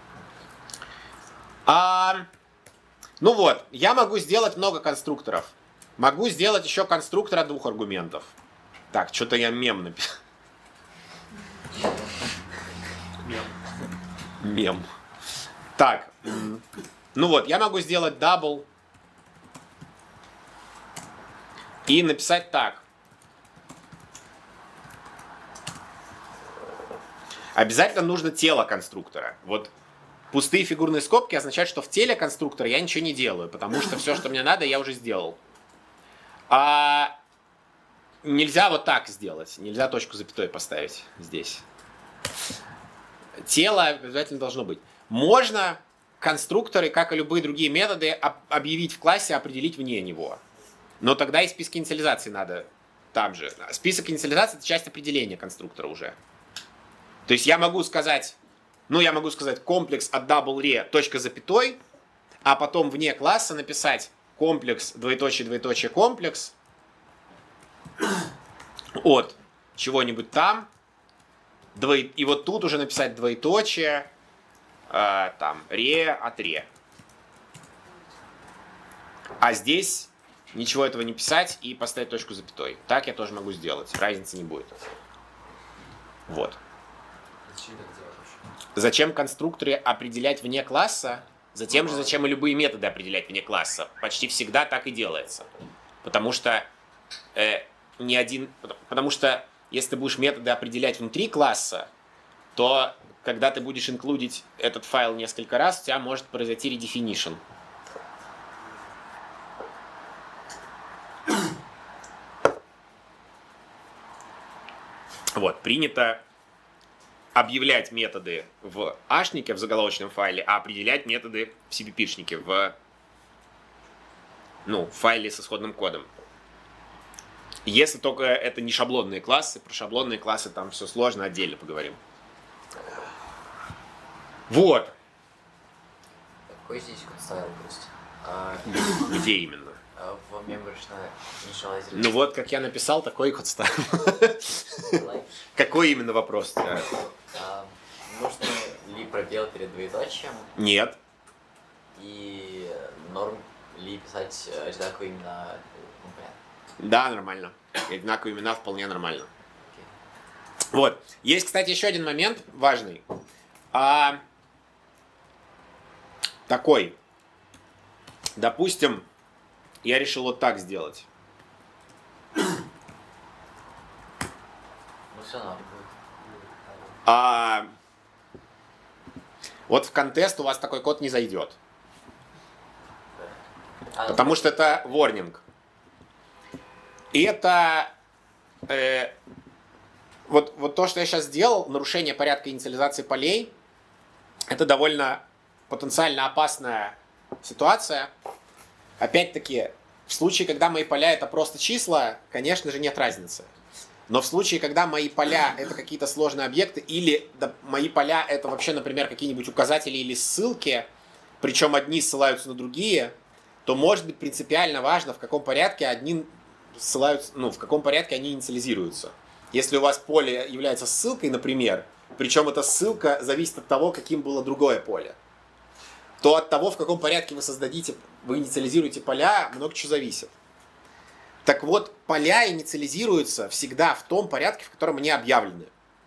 S1: А, ну вот, я могу сделать много конструкторов. Могу сделать еще конструктор от двух аргументов. Так, что-то я мем написал.
S3: Мем.
S1: Мем. Так, ну вот, я могу сделать double и написать так. Обязательно нужно тело конструктора. Вот пустые фигурные скобки означают, что в теле конструктора я ничего не делаю, потому что все, что мне надо, я уже сделал. А нельзя вот так сделать. Нельзя точку запятой поставить здесь. Тело обязательно должно быть. Можно конструкторы, как и любые другие методы, объявить в классе, определить вне него. Но тогда и список инициализации надо там же. Список инициализации — это часть определения конструктора уже. То есть я могу сказать, ну я могу сказать комплекс от double-re точка запятой, а потом вне класса написать комплекс, двоеточие, двоеточие, комплекс от чего-нибудь там, двое... и вот тут уже написать двоеточие, э, там, ре от ре. А здесь ничего этого не писать и поставить точку запятой. Так я тоже могу сделать, разницы не будет. Вот. Зачем конструкторы определять вне класса? Затем же, зачем и любые методы определять вне класса. Почти всегда так и делается. Потому что э, ни один, потому что если ты будешь методы определять внутри класса, то когда ты будешь инклюдить этот файл несколько раз, у тебя может произойти redefinition. Вот, принято объявлять методы в ашнике, в заголовочном файле, а определять методы в си пи пи-шнике, в, ну, в файле с исходным кодом. Если только это не шаблонные классы, про шаблонные классы там все сложно, отдельно поговорим. Вот.
S2: Какой здесь код ставил просто? А,
S1: Где именно?
S2: а, в memory initializer.
S1: Ну вот, как я написал, такой код ставил. Какой именно вопрос?
S2: А, нужно ли пробел перед двоеточием?
S1: Нет.
S2: И норм ли писать одинаковые имена? Ну, понятно.
S1: Да, нормально. Одинаковые имена вполне нормально. Вот. Есть, кстати, еще один момент важный. А, такой. Допустим, я решил вот так сделать.
S2: Ну все норм будет.
S1: А, вот в контест у вас такой код не зайдет.
S2: А,
S1: Потому что это warning. И это э, вот, вот то, что я сейчас сделал, нарушение порядка инициализации полей, это довольно потенциально опасная ситуация. Опять-таки, в случае, когда мои поля это просто числа, конечно же, нет разницы. Но в случае, когда мои поля это какие-то сложные объекты, или да, мои поля это вообще, например, какие-нибудь указатели или ссылки, причем одни ссылаются на другие, то может быть принципиально важно, в каком порядке одни ссылаются, ну, в каком порядке они инициализируются. Если у вас поле является ссылкой, например, причем эта ссылка зависит от того, каким было другое поле, то от того, в каком порядке вы создадите, вы инициализируете поля, много чего зависит. Так вот, поля инициализируются всегда в том порядке, в котором они объявлены.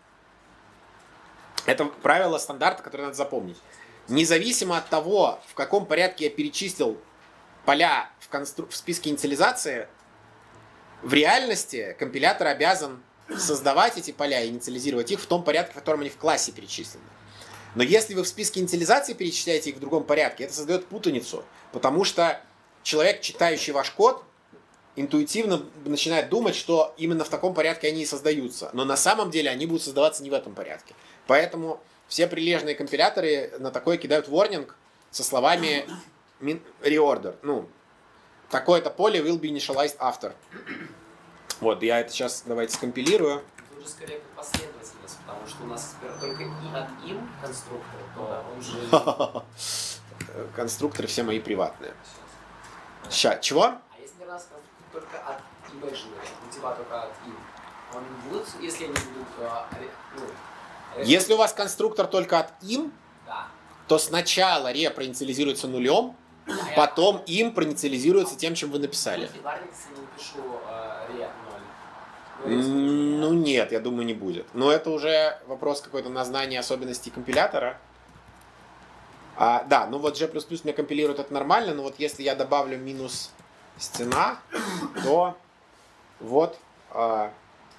S1: Это правило стандарта, которое надо запомнить. Независимо от того, в каком порядке я перечислил поля в, констру... в списке инициализации, в реальности компилятор обязан создавать эти поля и инициализировать их в том порядке, в котором они в классе перечислены. Но если вы в списке инициализации перечисляете их в другом порядке, это создает путаницу, потому что человек, читающий ваш код, интуитивно начинает думать, что именно в таком порядке они и создаются. Но на самом деле они будут создаваться не в этом порядке. Поэтому все прилежные компиляторы на такое кидают warning со словами reorder. Ну, такое-то поле will be initialized after. Вот, я это сейчас давайте скомпилирую.
S3: Это уже скорее как последовательность, потому что у нас только и от им конструктор, то он же...
S1: Конструкторы все мои приватные. Сейчас, чего?
S3: А если у нас конструктор только от imaginary, мотива только от им, он будет, если они будут... Ну,
S1: если у вас конструктор только от им,
S3: да,
S1: то сначала ре проинициализируется нулем, а потом я... им проинициализируется тем, чем вы написали.
S3: Если в Arnix я не напишу uh, ре ноль.
S1: Ну нет, я думаю, не будет. Но это уже вопрос какой-то на знание особенностей компилятора. А, да, ну вот G++ мне компилирует это нормально, но вот если я добавлю минус стена, то вот а,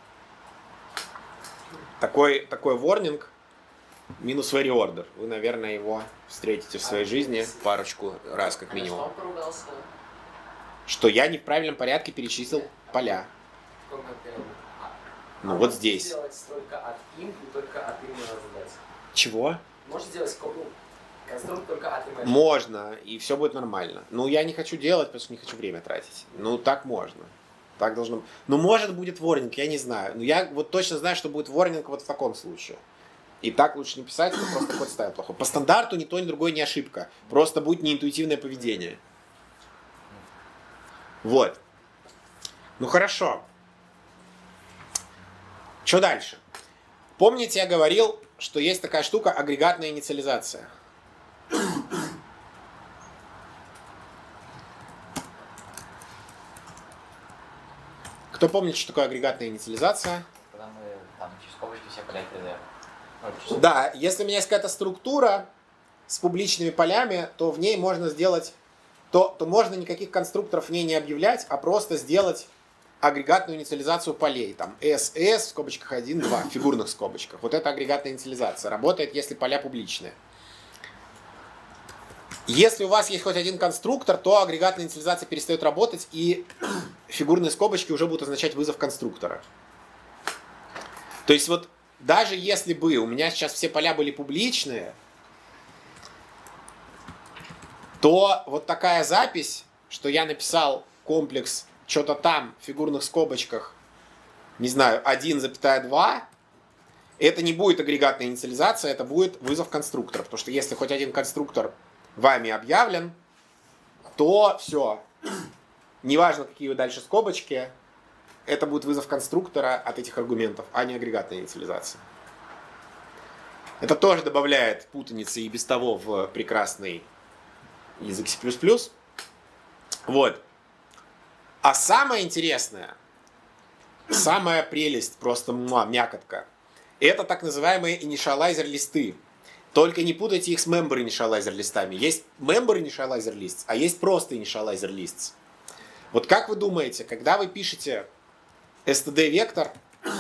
S1: такой, такой warning минус very order. Вы, наверное, его встретите в своей жизни парочку раз как минимум. Что я не в правильном порядке перечислил поля. Ну, а вот здесь.
S3: Сделать только от им и только от имени задать.
S1: Чего?
S3: Можно сделать ну, конструктор только от имени.
S1: Можно, и все будет нормально. Ну, я не хочу делать, потому что не хочу время тратить. Ну, так можно. Так должно. Ну, может, будет ворнинг, я не знаю. Но я вот точно знаю, что будет ворнинг вот в таком случае. И так лучше не писать, но просто код ставил плохо. По стандарту ни то, ни другое не ошибка. Просто будет неинтуитивное поведение. Вот. Ну, хорошо. Что дальше? Помните, я говорил, что есть такая штука агрегатная инициализация. Кто помнит, что такое агрегатная инициализация?
S2: Когда мы там через скобочки все поля передаем. Ну,
S1: да, если у меня есть какая-то структура с публичными полями, то в ней можно сделать, то, то можно никаких конструкторов в ней не объявлять, а просто сделать агрегатную инициализацию полей. Там эс эс в скобочках один, два, в фигурных скобочках. Вот это агрегатная инициализация. Работает, если поля публичные. Если у вас есть хоть один конструктор, то агрегатная инициализация перестает работать, и фигурные скобочки уже будут означать вызов конструктора. То есть вот даже если бы у меня сейчас все поля были публичные, то вот такая запись, что я написал комплекс что-то там в фигурных скобочках, не знаю, один, два, это не будет агрегатная инициализация, это будет вызов конструктора. Потому что если хоть один конструктор вами объявлен, то все. Неважно, какие вы дальше скобочки, это будет вызов конструктора от этих аргументов, а не агрегатная инициализация. Это тоже добавляет путаницы и без того в прекрасный язык C++. Вот. А самое интересное, самая прелесть, просто муа, мякотка, это так называемые initializer листы. Только не путайте их с member initializer листами. Есть member initializer lists, а есть просто initializer lists. Вот как вы думаете, когда вы пишете std вектор,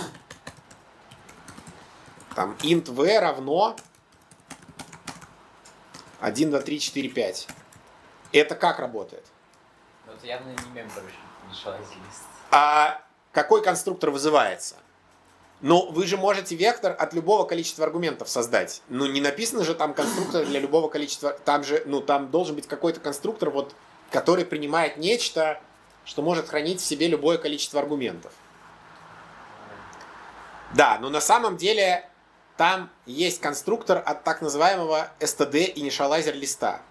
S1: там int v равно один, два, три, четыре, пять, это как работает?
S2: Ну, это явно не member initializer list.
S1: А какой конструктор вызывается? Ну, вы же можете вектор от любого количества аргументов создать. Ну, не написано же там конструктор для любого количества. Там же, ну, там должен быть какой-то конструктор, вот, который принимает нечто, что может хранить в себе любое количество аргументов. Да, но на самом деле там есть конструктор от так называемого std initializer листа.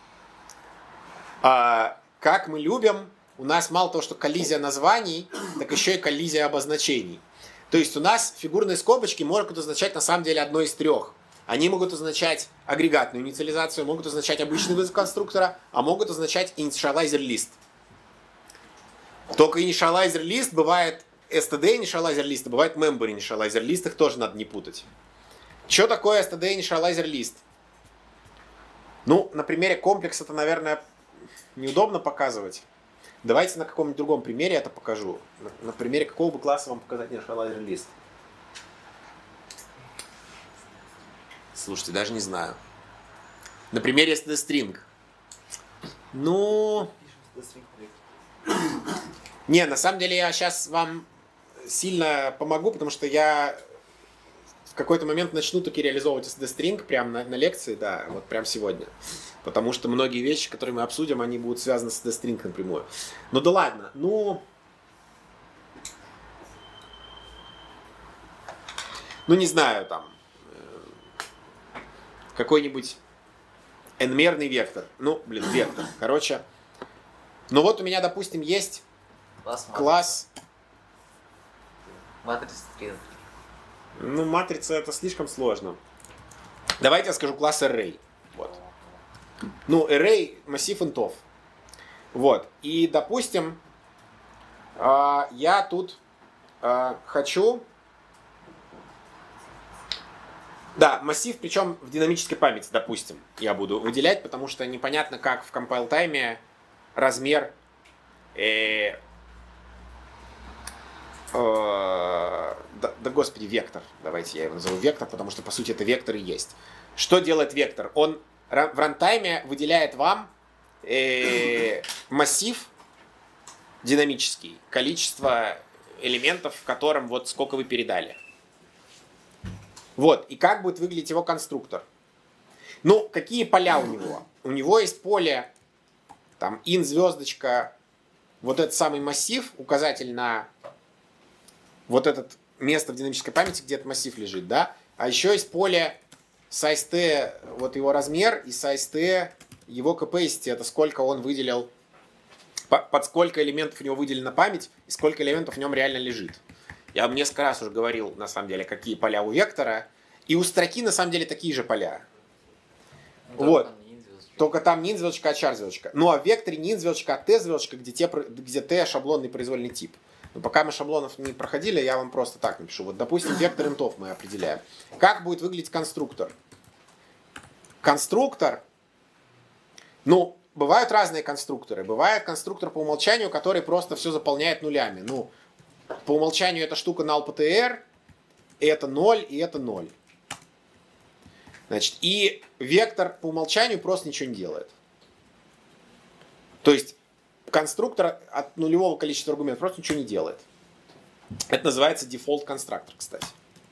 S1: А, как мы любим, у нас мало того, что коллизия названий, так еще и коллизия обозначений. То есть у нас фигурные скобочки могут означать на самом деле одно из трех. Они могут означать агрегатную инициализацию, могут означать обычный вызов конструктора, а могут означать initializer list. Только initializer list бывает эс ти ди initializer list, бывает member initializer list, их тоже надо не путать. Что такое эс ти ди initializer list? Ну, на примере комплекса это, наверное, неудобно показывать. Давайте на каком-нибудь другом примере это покажу. На, на примере какого бы класса вам показать initializer list? Слушайте, даже не знаю. На примере эс ти ди string. Ну... Не, на самом деле я сейчас вам сильно помогу, потому что я в какой-то момент начну таки реализовывать эс ти ди string прямо на, на лекции, да, вот прямо сегодня. Потому что многие вещи, которые мы обсудим, они будут связаны с эс ти ди string напрямую. Ну да ладно, ну... Ну не знаю, там... Какой-нибудь n-мерный вектор. Ну, блин, вектор. Короче, ну вот у меня, допустим, есть
S2: Класс.
S1: класс...
S2: Матрица три на три.
S1: Ну, матрица это слишком сложно. Давайте я скажу класс array. Вот. Ну, array массив интов. Вот. И, допустим, я тут хочу... Да, массив, причем в динамической памяти, допустим, я буду выделять, потому что непонятно, как в compile тайме размер э, э, да, да господи, вектор. Давайте я его назову вектор, потому что по сути это вектор и есть. Что делает вектор? Он в рантайме выделяет вам э, массив динамический, количество элементов, в котором вот сколько вы передали. Вот, и как будет выглядеть его конструктор? Ну, какие поля у него? У него есть поле, там, in звездочка, вот этот самый массив, указатель на вот это место в динамической памяти, где этот массив лежит, да? А еще есть поле size_t, вот его размер, и size_t, его capacity, это сколько он выделил, под сколько элементов у него выделена память, и сколько элементов в нем реально лежит. Я вам несколько раз уже говорил, на самом деле, какие поля у вектора. И у строки, на самом деле, такие же поля.
S2: Ну,
S1: вот.
S2: Там не звездочка.
S1: Только там не звездочка, а char звездочка. Ну, а в векторе не звездочка, а t звездочка, где, те, где t шаблонный произвольный тип. Но пока мы шаблонов не проходили, я вам просто так напишу. Вот, допустим, вектор интов мы определяем. Как будет выглядеть конструктор? Конструктор... Ну, бывают разные конструкторы. Бывает конструктор по умолчанию, который просто все заполняет нулями. Ну, по умолчанию эта штука null_ptr, это ноль и это ноль. Значит, и вектор по умолчанию просто ничего не делает. То есть конструктор от нулевого количества аргументов просто ничего не делает. Это называется default constructor, кстати.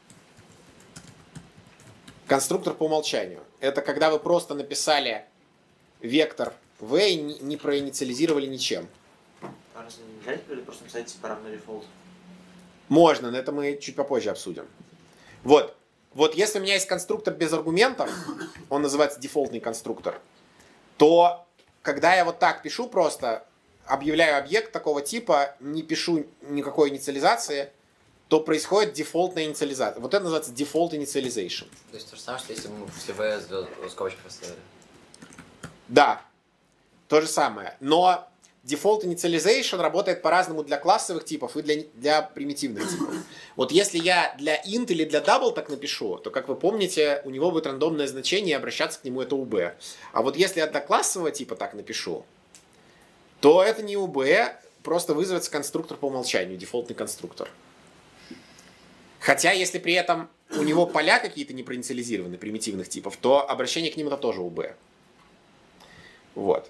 S1: Конструктор по умолчанию. Это когда вы просто написали вектор v и не проинициализировали ничем.
S5: А разве нельзя теперь просто написать типа равно default?
S1: Можно, но это мы чуть попозже обсудим. Вот. Вот если у меня есть конструктор без аргументов, он называется дефолтный конструктор, то когда я вот так пишу просто, объявляю объект такого типа, не пишу никакой инициализации, то происходит дефолтная инициализация. Вот это называется default initialization.
S2: То есть то же самое, что если мы в v звезд скобочки поставили.
S1: Да, то же самое. Но default initialization работает по-разному для классовых типов и для, для примитивных типов. Вот если я для int или для double так напишу, то, как вы помните, у него будет рандомное значение, и обращаться к нему это ub. А вот если я для классового типа так напишу, то это не ub, просто вызовется конструктор по умолчанию, дефолтный конструктор. Хотя, если при этом у него поля какие-то не проинициализированы, примитивных типов, то обращение к ним это тоже ub. Вот.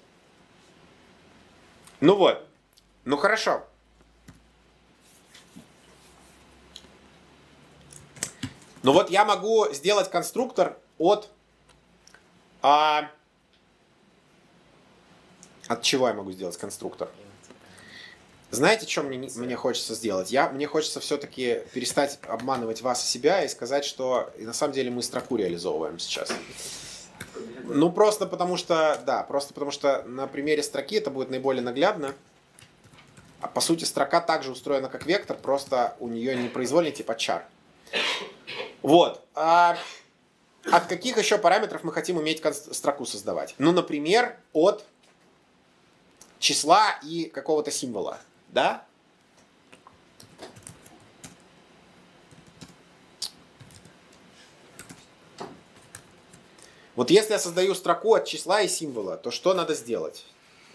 S1: Ну вот. Ну хорошо. Ну вот я могу сделать конструктор от... А, от чего я могу сделать конструктор? Знаете, что мне, мне хочется сделать? Я, мне хочется все-таки перестать обманывать вас и себя и сказать, что на самом деле мы строку реализовываем сейчас. Ну, просто потому что, да, просто потому что на примере строки это будет наиболее наглядно. А по сути строка также устроена как вектор, просто у нее не произвольный тип, а char. Вот. А от каких еще параметров мы хотим уметь строку создавать? Ну, например, от числа и какого-то символа. Да? Вот если я создаю строку от числа и символа, то что надо сделать?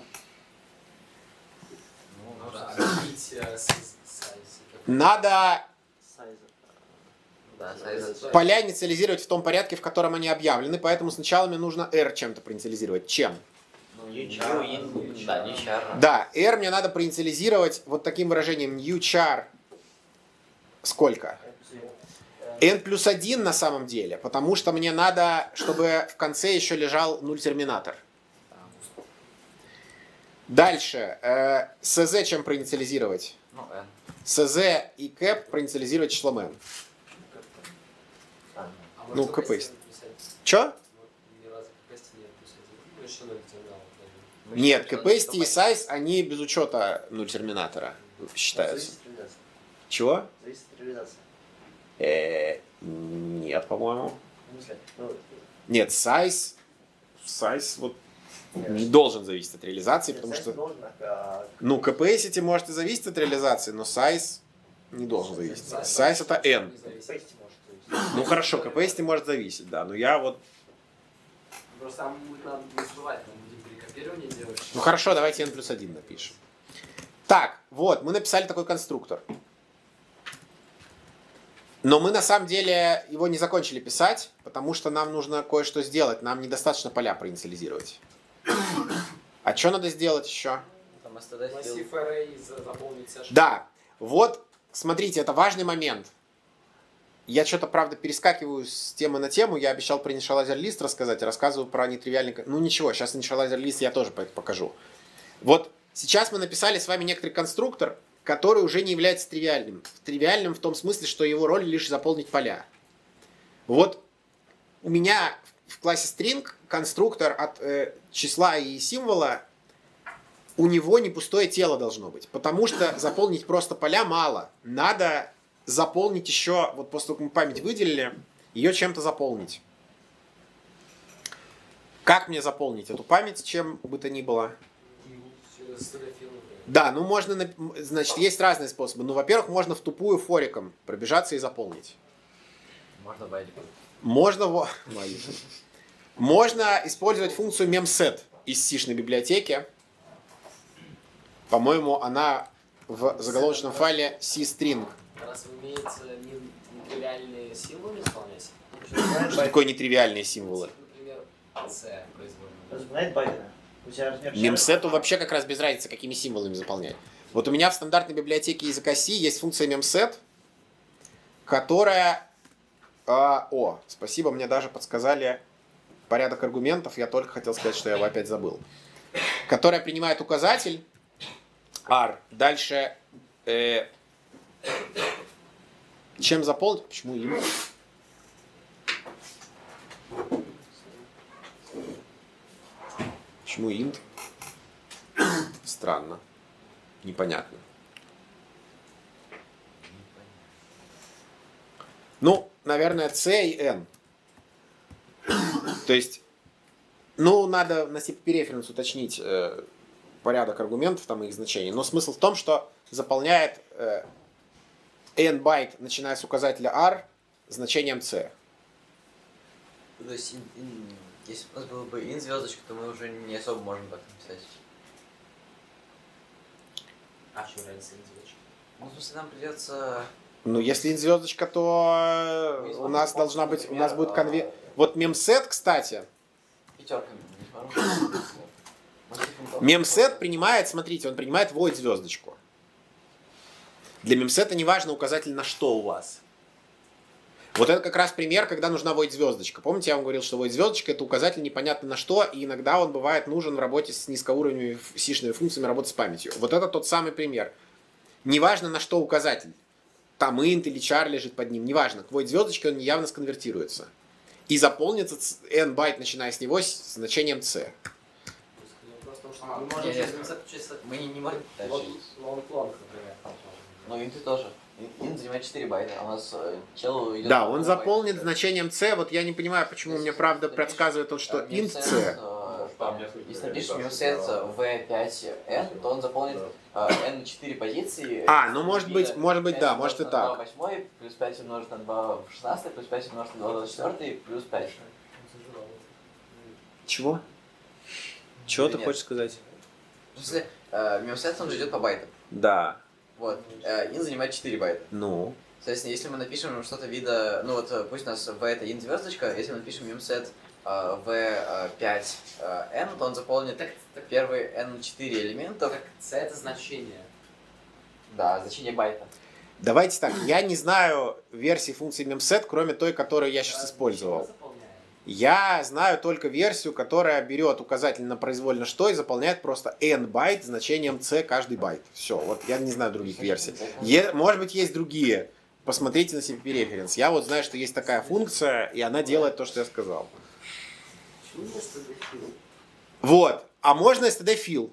S1: Надо
S2: Да, сайз.
S1: поля инициализировать в том порядке, в котором они объявлены, поэтому сначала мне нужно R чем-то проинициализировать. Чем?
S2: Да, new char.
S1: Да, R мне надо проинициализировать вот таким выражением new char. Сколько? N плюс один на самом деле, потому что мне надо, чтобы в конце еще лежал нуль-терминатор. Дальше. Э, cz чем проинициализировать?
S2: Ну, n.
S1: cz и cap проинициализировать числом n. Ну, кп есть. Че? Нет, capacity и size, они без учета нуль-терминатора считаются. Чего?
S5: Зависит от реализации.
S1: Э, нет, по-моему.
S5: В смысле? Ну,
S1: Нет, size, size вот не должен зависеть от реализации, потому
S5: сайз
S1: что,
S5: должен, а,
S1: ну, capacity может и зависеть от реализации, но size не должен зависеть. Size это n.
S5: capacity может зависеть.
S1: Ну хорошо, capacity может зависеть, да, но я вот...
S3: Просто там будет надо не забывать, мы будем перекопирование делать.
S1: Ну хорошо, давайте n плюс один напишем. Так, вот, мы написали такой конструктор. Но мы на самом деле его не закончили писать, потому что нам нужно кое-что сделать. Нам недостаточно поля проинициализировать. А что надо сделать еще?
S2: Там std
S3: Массив array заполнить все.
S1: Да, вот, смотрите, это важный момент. Я что-то, правда, перескакиваю с темы на тему. Я обещал про initializer list рассказать, рассказываю про нетривиальный... Ну ничего, сейчас initializer list я тоже покажу. Вот сейчас мы написали с вами некоторый конструктор, который уже не является тривиальным. Тривиальным в том смысле, что его роль лишь заполнить поля. Вот у меня в классе string конструктор от э, числа и символа, у него не пустое тело должно быть. Потому что заполнить просто поля мало. Надо заполнить еще, вот после того, как мы память выделили, ее чем-то заполнить. Как мне заполнить эту память, чем бы то ни было? Да, ну можно, значит, есть разные способы. Ну, во-первых, можно в тупую фориком пробежаться и заполнить.
S2: Можно байдиком.
S1: Можно, во- можно использовать функцию memset из сишной библиотеки. По-моему, она в заголовочном файле cstring.
S3: Раз вы умеете нетривиальные символы исполнять,
S1: Что такое нетривиальные символы?
S3: например, c произвольно.
S5: Знает Байдена. У тебя размер чара-
S1: Мемсету вообще как раз без разницы, какими символами заполнять. Вот у меня в стандартной библиотеке языка C есть функция memset, которая... а, о, спасибо, мне даже подсказали порядок аргументов. Я только хотел сказать, что я его опять забыл. Которая принимает указатель R. Дальше... э, чем заполнить? Почему им? Почему int? Странно. Непонятно. Ну, наверное, c и n. То есть, ну, надо на си пи пи-референс уточнить э, порядок аргументов, там их значений. Но смысл в том, что заполняет э, n байт, начиная с указателя r, значением c.
S2: То есть, ин- ин- если бы у нас было бы in звездочка, то мы уже не особо можем об этом писать.
S3: А что разница звездочка?
S2: Ну, в смысле, нам придется...
S1: Ну, если int звездочка, то э, у нас должна быть, у нас будет конве... Вот memset, кстати,
S2: Пятерками не сможем.
S1: memset принимает, смотрите, он принимает void звездочку. Для memset не важно указатель на что у вас. Вот это как раз пример, когда нужна void звездочка. Помните, я вам говорил, что void звездочка это указатель непонятно на что, и иногда он бывает нужен в работе с низкоуровневыми сишными функциями работы с памятью. Вот это тот самый пример. Неважно на что указатель. Там int или char лежит под ним, неважно. К void звездочке он явно сконвертируется. И заполнится n байт, начиная с него, с значением c.
S3: Мы
S2: Не,
S3: можем
S2: не.
S3: через концепт числа.
S2: Мы не, не можем
S3: Вот
S2: дальше.
S3: long long, например.
S2: Ну, инты тоже. int занимает четыре байта, а у нас э, чел идет...
S1: Да, он заполнит значением c. Вот я не понимаю, почему мне правда предсказывает он, что int c.
S2: Если напишем mset v пять n, то он заполнит n четыре позиции.
S1: А, ну может быть, может быть, да, может и так.
S2: два восьмой, плюс пять умножить на два в шестнадцать, плюс пять умножить на два в двадцать четыре, плюс пять.
S1: Чего? Чего
S2: Или
S1: ты
S2: нет?
S1: хочешь сказать?
S2: В смысле, mset он же идет по байтам.
S1: Да.
S2: Вот. int занимает четыре байта.
S1: Ну.
S2: Соответственно, если мы напишем что-то вида, ну вот пусть у нас v это int звездочка, если мы напишем mset v пять n, то он заполнит
S3: Так, так,
S2: первый n четыре элементов.
S3: так c это значение.
S2: Да, значение байта.
S1: Давайте так, я не знаю версии функции memset, кроме той, которую я сейчас использовал. Я знаю только версию, которая берет указатель на произвольно что и заполняет просто n байт значением c каждый байт. Все, вот я не знаю других версий. Е, может быть, есть другие. Посмотрите на си пи пи reference. Я вот знаю, что есть такая функция, и она делает то, что я сказал. Вот. А можно std_fill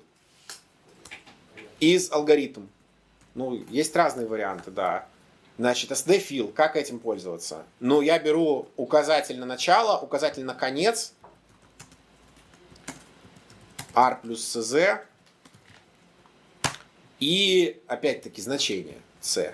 S1: из алгоритм. Ну, есть разные варианты, да. Значит, std_fill, как этим пользоваться? Ну, я беру указатель на начало, указатель на конец, r плюс cz, и, опять-таки, значение c.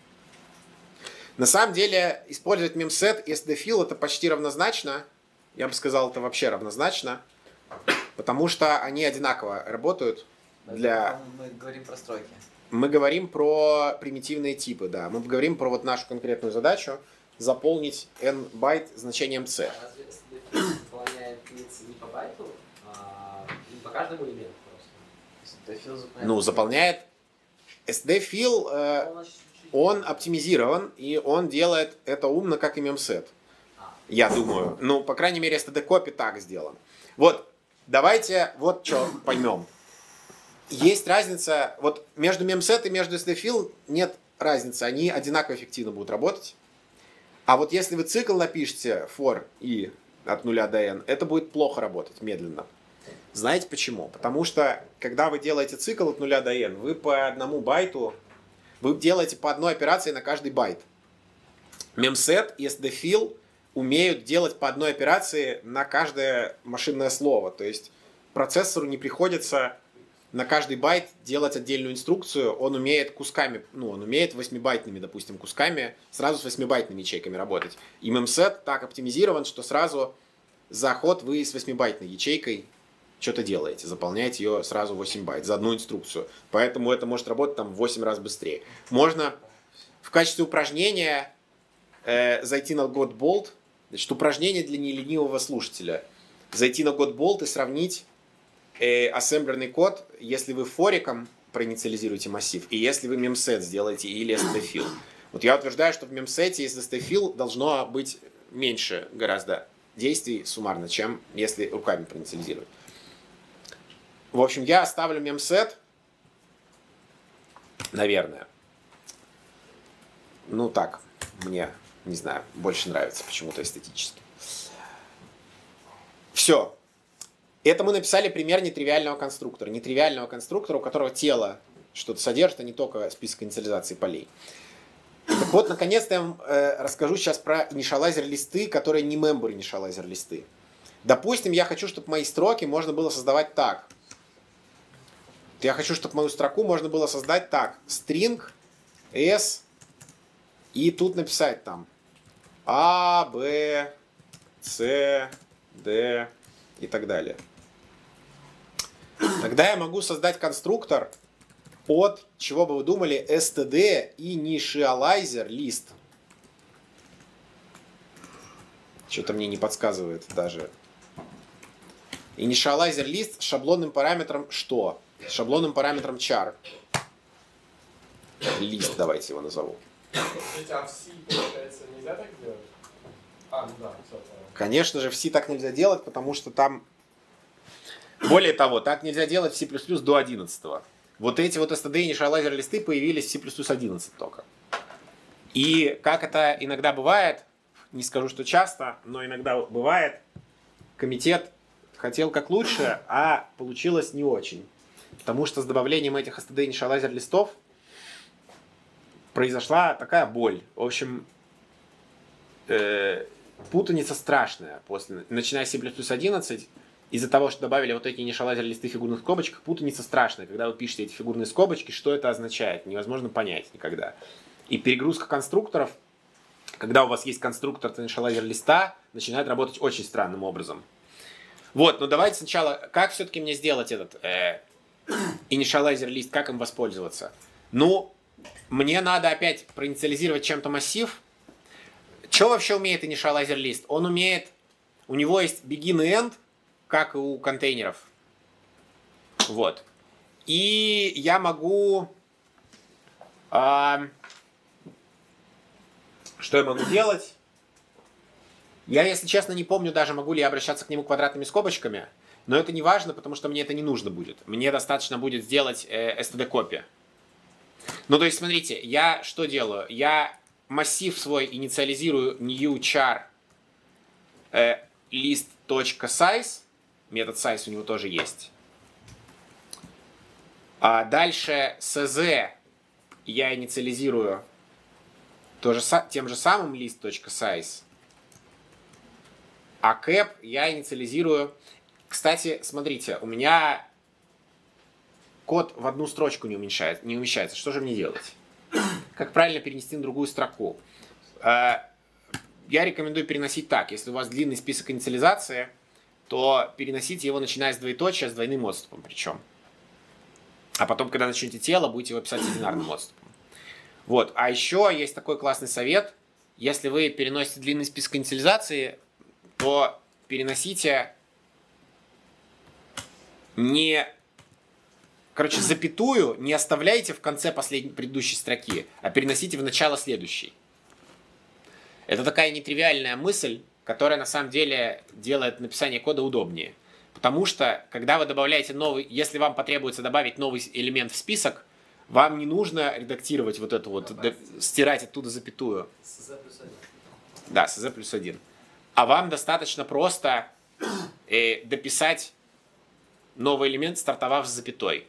S1: На самом деле, использовать memset и std_fill это почти равнозначно. Я бы сказал, это вообще равнозначно, потому что они одинаково работают для...
S2: Мы говорим про строки.
S1: Мы говорим про примитивные типы, да. Мы говорим про вот нашу конкретную задачу заполнить n байт значением c.
S3: А разве std_fill заполняет не по байту, а не по каждому элементу просто?
S2: std_fill заполняет...
S1: Ну, заполняет... std_fill, э, он оптимизирован, и он делает это умно, как и memset. Я думаю. Ну, по крайней мере, std_copy так сделан. Вот, давайте вот что поймем. Есть разница, вот между memset и между std_fill нет разницы, они одинаково эффективно будут работать. А вот если вы цикл напишете for и от нуля до n, это будет плохо работать, медленно. Знаете почему? Потому что, когда вы делаете цикл от нуля до n, вы по одному байту, вы делаете по одной операции на каждый байт. Memset и std_fill умеют делать по одной операции на каждое машинное слово. То есть процессору не приходится на каждый байт делать отдельную инструкцию. Он умеет кусками, ну, он умеет восьмибайтными, допустим, кусками, сразу с восьмибайтными ячейками работать. И memset так оптимизирован, что сразу за ход вы с восьмибайтной ячейкой что-то делаете, заполняете ее сразу восемь байт за одну инструкцию. Поэтому это может работать там в восемь раз быстрее. Можно в качестве упражнения э, зайти на Godbolt. Значит, упражнение для неленивого слушателя. Зайти на Godbolt и сравнить э, ассемблерный код, если вы фориком проинициализируете массив, и если вы memset сделаете или std_fill. Вот я утверждаю, что в memset и std_fill должно быть меньше гораздо действий суммарно, чем если руками проинициализировать. В общем, я оставлю memset, наверное. Ну так, мне, не знаю, больше нравится почему-то эстетически. Все. Это мы написали пример нетривиального конструктора. Нетривиального конструктора, у которого тело что-то содержит, а не только список инициализации полей. Так вот, наконец-то я вам э, расскажу сейчас про initializer-листы, которые не member initializer-листы. Допустим, я хочу, чтобы мои строки можно было создавать так. Я хочу, чтобы мою строку можно было создать так. String s и тут написать там a, b, c, d и так далее. Тогда я могу создать конструктор от, чего бы вы думали, std initializer list. Что-то мне не подсказывает даже. Initializer list с шаблонным параметром что? С шаблонным параметром char. Лист, давайте его назову.
S6: А в C, получается, нельзя так делать? А, ну да, все,
S1: Конечно же, в C так нельзя делать, потому что там... Более того, так нельзя делать в C++ до одиннадцатого. Вот эти вот std initializer листы появились в C++ одиннадцать только. И как это иногда бывает, не скажу, что часто, но иногда бывает, комитет хотел как лучше, а получилось не очень. Потому что с добавлением этих std initializer листов произошла такая боль. В общем, э, путаница страшная. После, начиная с C++ одиннадцать, из-за того, что добавили вот эти initializer листы в фигурных скобочках, путаница страшная. Когда вы пишете эти фигурные скобочки, что это означает? Невозможно понять никогда. И перегрузка конструкторов, когда у вас есть конструктор initializer листа, начинает работать очень странным образом. Вот, но давайте сначала, как все-таки мне сделать этот э, initializer лист, как им воспользоваться? Ну, мне надо опять проинициализировать чем-то массив. Что вообще умеет initializer лист? Он умеет, у него есть begin и end, как и у контейнеров. Вот. И я могу... Э, что я могу делать? Я, если честно, не помню даже, могу ли я обращаться к нему квадратными скобочками, но это не важно, потому что мне это не нужно будет. Мне достаточно будет сделать э, эс ти ди-копи. Ну, то есть, смотрите, я что делаю? Я массив свой инициализирую newchar э, list.size. Метод size у него тоже есть. А дальше sz я инициализирую тоже, тем же самым list.size. А cap я инициализирую... Кстати, смотрите, у меня код в одну строчку не умещается. Не умещается. Что же мне делать? Как правильно перенести на другую строку? Я рекомендую переносить так. Если у вас длинный список инициализации, то переносите его, начиная с двоеточия, с двойным отступом причем. А потом, когда начнете тело, будете его писать с одинарным отступом. Вот. А еще есть такой классный совет. Если вы переносите длинный список инициализации, то переносите не... Короче, запятую не оставляйте в конце последней предыдущей строки, а переносите в начало следующей. Это такая нетривиальная мысль, которая на самом деле делает написание кода удобнее. Потому что, когда вы добавляете новый... Если вам потребуется добавить новый элемент в список, вам не нужно редактировать вот эту вот, стирать оттуда запятую.
S3: cz плюс один.
S1: Да, cz плюс один. А вам достаточно просто э, дописать новый элемент, стартовав с запятой.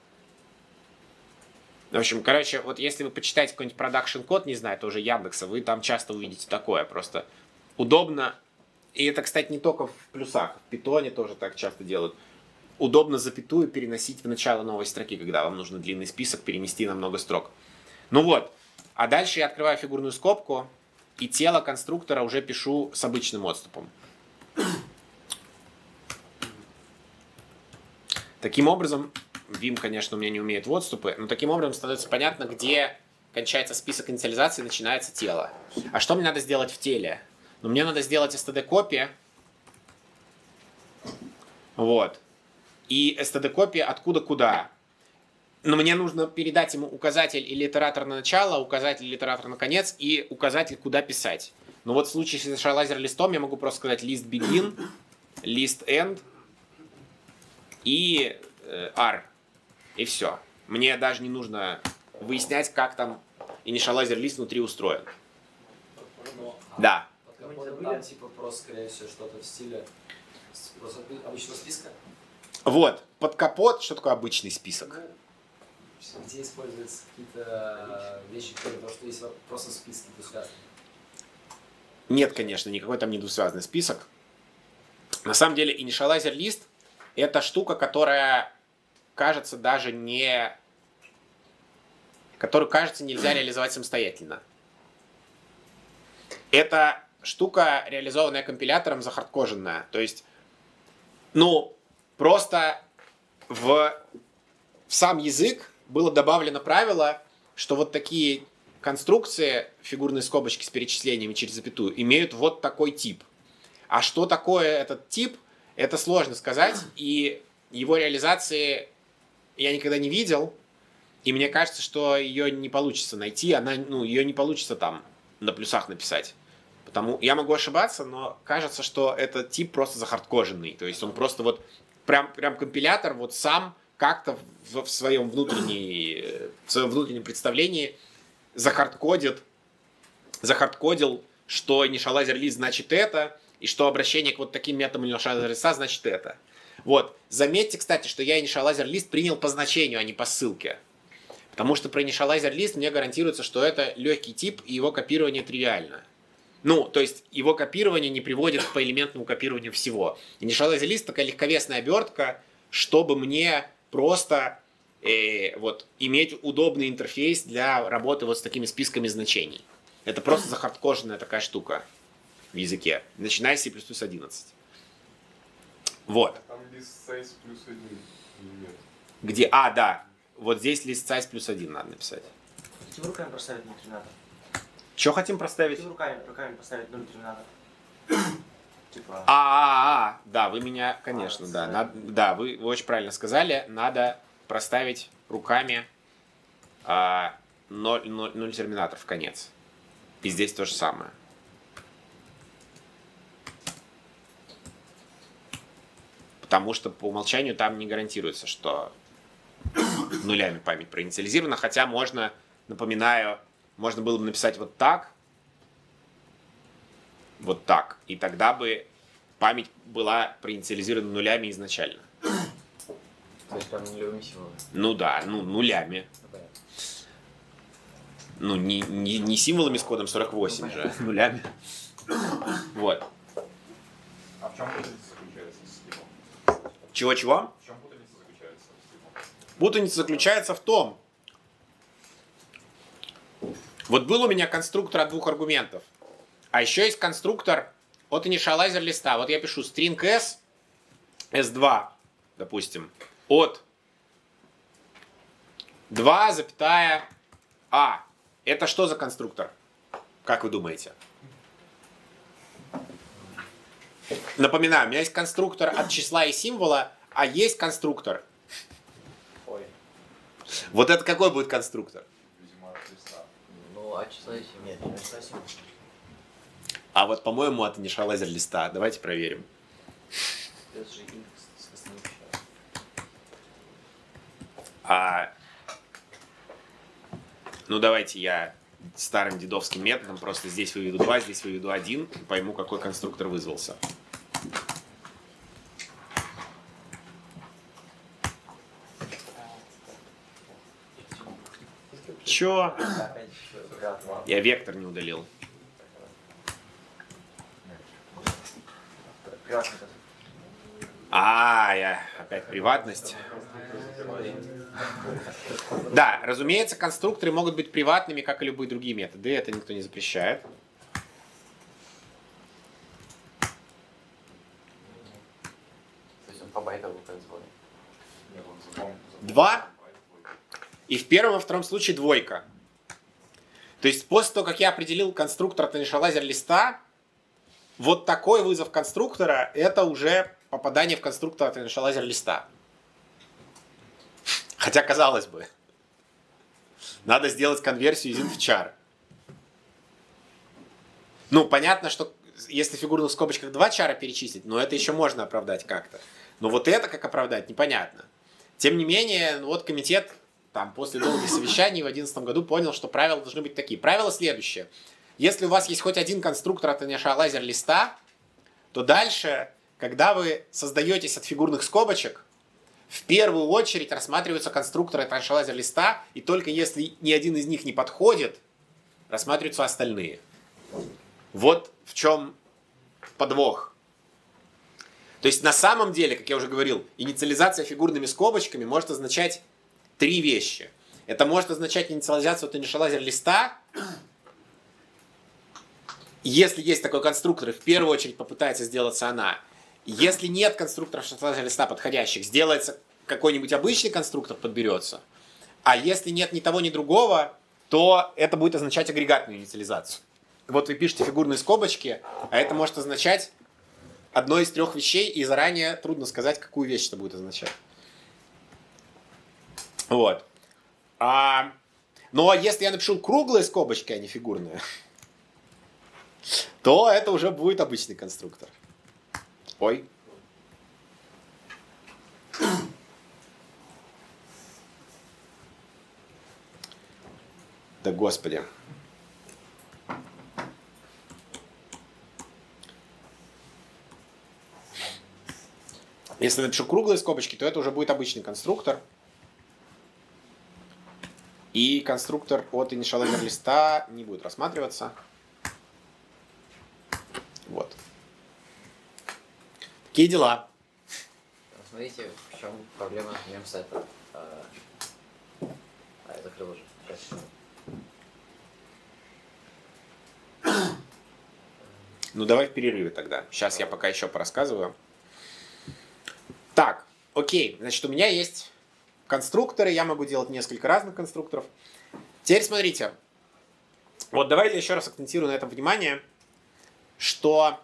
S1: В общем, короче, вот если вы почитаете какой-нибудь продакшн код, не знаю, тоже Яндекса, вы там часто увидите такое. Просто удобно. И это, кстати, не только в плюсах. В питоне тоже так часто делают. Удобно запятую переносить в начало новой строки, когда вам нужно длинный список перенести на много строк. Ну вот. А дальше я открываю фигурную скобку. И тело конструктора уже пишу с обычным отступом. Таким образом, Vim, конечно, у меня не умеет в отступы, но таким образом становится понятно, где кончается список инициализации, начинается тело. А что мне надо сделать в теле? Ну, мне надо сделать эс ти ди-копи. Вот. И эс ти ди-копи откуда куда. Но мне нужно передать ему указатель или итератор на начало, указатель или итератор на конец и указатель, куда писать. Но вот в случае с initializer листом я могу просто сказать list begin, list end и э, r. И все. Мне даже не нужно выяснять, как там initializer лист внутри устроен.
S3: Но,
S1: Да.
S3: под капотом там типа просто, скорее всего, что-то в стиле просто обычного списка.
S1: Вот. Под капот, что такое обычный список?
S3: Ну, где используются какие-то вещи, которые то, что есть просто списки двусвязные.
S1: Нет, конечно, никакой там не двусвязный список. На самом деле, initializer лист — это штука, которая, кажется, даже не... которую, кажется, нельзя реализовать самостоятельно. Это штука, реализованная компилятором, захардкоженная. То есть, ну, просто в, в сам язык было добавлено правило, что вот такие конструкции, фигурные скобочки с перечислениями через запятую, имеют вот такой тип. А что такое этот тип, это сложно сказать, и его реализации я никогда не видел, и мне кажется, что ее не получится найти, она, ну, ее не получится там на плюсах написать. Потому я могу ошибаться, но кажется, что этот тип просто захардкоженный. То есть он просто вот прям, прям компилятор вот сам как-то в, в своем внутренней, в своем внутреннем представлении захардкодит, захардкодил, что initializer list значит это, и что обращение к вот таким методам initializer list значит это. Вот. Заметьте, кстати, что я initializer list принял по значению, а не по ссылке. Потому что про initializer list мне гарантируется, что это легкий тип, и его копирование тривиально. Ну, то есть его копирование не приводит к поэлементному копированию всего. Initializer list такая легковесная обертка, чтобы мне просто э, вот, иметь удобный интерфейс для работы вот с такими списками значений. Это просто захардкоженная такая штука в языке, начиная с C++ одиннадцать. Вот.
S8: А там list size плюс один или нет?
S1: Где? А, да. Вот здесь list size плюс один надо написать.
S5: Хотите руками проставить на терминатор?
S1: Что хотим проставить?
S5: Хотите руками, руками поставить нуль терминатор? Типа...
S1: А, а, а, да, вы меня, конечно,
S5: А,
S1: да.
S5: да.
S1: Надо, да, вы, вы очень правильно сказали. Надо проставить руками а, ноль, ноль, ноль терминатор в конец. И здесь то же самое. Потому что по умолчанию там не гарантируется, что нулями память проинициализирована. Хотя можно, напоминаю, можно было бы написать вот так. Вот так. И тогда бы память была проинициализирована нулями изначально.
S2: То есть прям нулевыми символами.
S1: Ну да, ну нулями. Ну не, не, не символами с кодом сорок восемь же, нулями. Вот.
S8: А в чем путаница заключается с типом?
S1: Чего-чего?
S8: В чем путаница заключается с типом?
S1: Путаница заключается в том, вот был у меня конструктор от двух аргументов, а еще есть конструктор от initializer листа. Вот я пишу string s, эс два, допустим, от два, а. Это что за конструктор? Как вы думаете? Напоминаю, у меня есть конструктор от числа и символа, а есть конструктор.
S2: Ой.
S1: Вот это какой будет конструктор?
S8: Видимо, от листа.
S2: Ну, а число и символ. Нет, не число и символ.
S1: А вот, по-моему, от initializer листа. Давайте проверим.
S2: Это же int с основным числом.
S1: А... Ну, давайте я старым дедовским методом просто здесь выведу два, здесь выведу один, и пойму, какой конструктор вызвался. Чё? Я вектор не удалил. А, я опять приватность. Да, разумеется, конструкторы могут быть приватными, как и любые другие методы. Это никто не запрещает.
S2: То есть он по байтовому производит.
S8: Нет, он запомнил.
S1: Два. И в первом и во втором случае двойка. То есть после того, как я определил конструктор от initializer листа, вот такой вызов конструктора — это уже попадание в конструктор от initializer листа. Хотя, казалось бы, надо сделать конверсию из int в char. Ну, понятно, что если в фигурных скобочках два чара перечислить, но это еще можно оправдать как-то. Но вот это как оправдать, непонятно. Тем не менее, ну, вот комитет там, после долгих совещаний в две тысячи одиннадцатом году понял, что правила должны быть такие. Правило следующее. Если у вас есть хоть один конструктор от initializer листа, то дальше, когда вы создаетесь от фигурных скобочек, в первую очередь рассматриваются конструкторы от initializer листа, и только если ни один из них не подходит, рассматриваются остальные. Вот в чем подвох. То есть на самом деле, как я уже говорил, инициализация фигурными скобочками может означать три вещи. Это может означать инициализацию от initializer листа. Если есть такой конструктор, и в первую очередь попытается сделаться она. Если нет конструкторов initializer листа подходящих, сделается какой-нибудь обычный конструктор, подберется. А если нет ни того, ни другого, то это будет означать агрегатную инициализацию. Вот вы пишете фигурные скобочки, а это может означать одно из трех вещей, и заранее трудно сказать, какую вещь это будет означать. Вот. А, ну а если я напишу круглые скобочки, а не фигурные, то это уже будет обычный конструктор. Ой. Да господи. Если напишу круглые скобочки, то это уже будет обычный конструктор. И конструктор от initializer листа не будет рассматриваться. Вот. Такие дела.
S2: Смотрите, в чем проблема мем-сета. А, а, я закрыл уже. Сейчас.
S1: Ну, давай в перерыве тогда. Сейчас я пока еще порассказываю. Так, окей. Значит, у меня есть конструкторы. Я могу делать несколько разных конструкторов. Теперь смотрите. Вот давайте еще раз акцентирую на этом внимание, что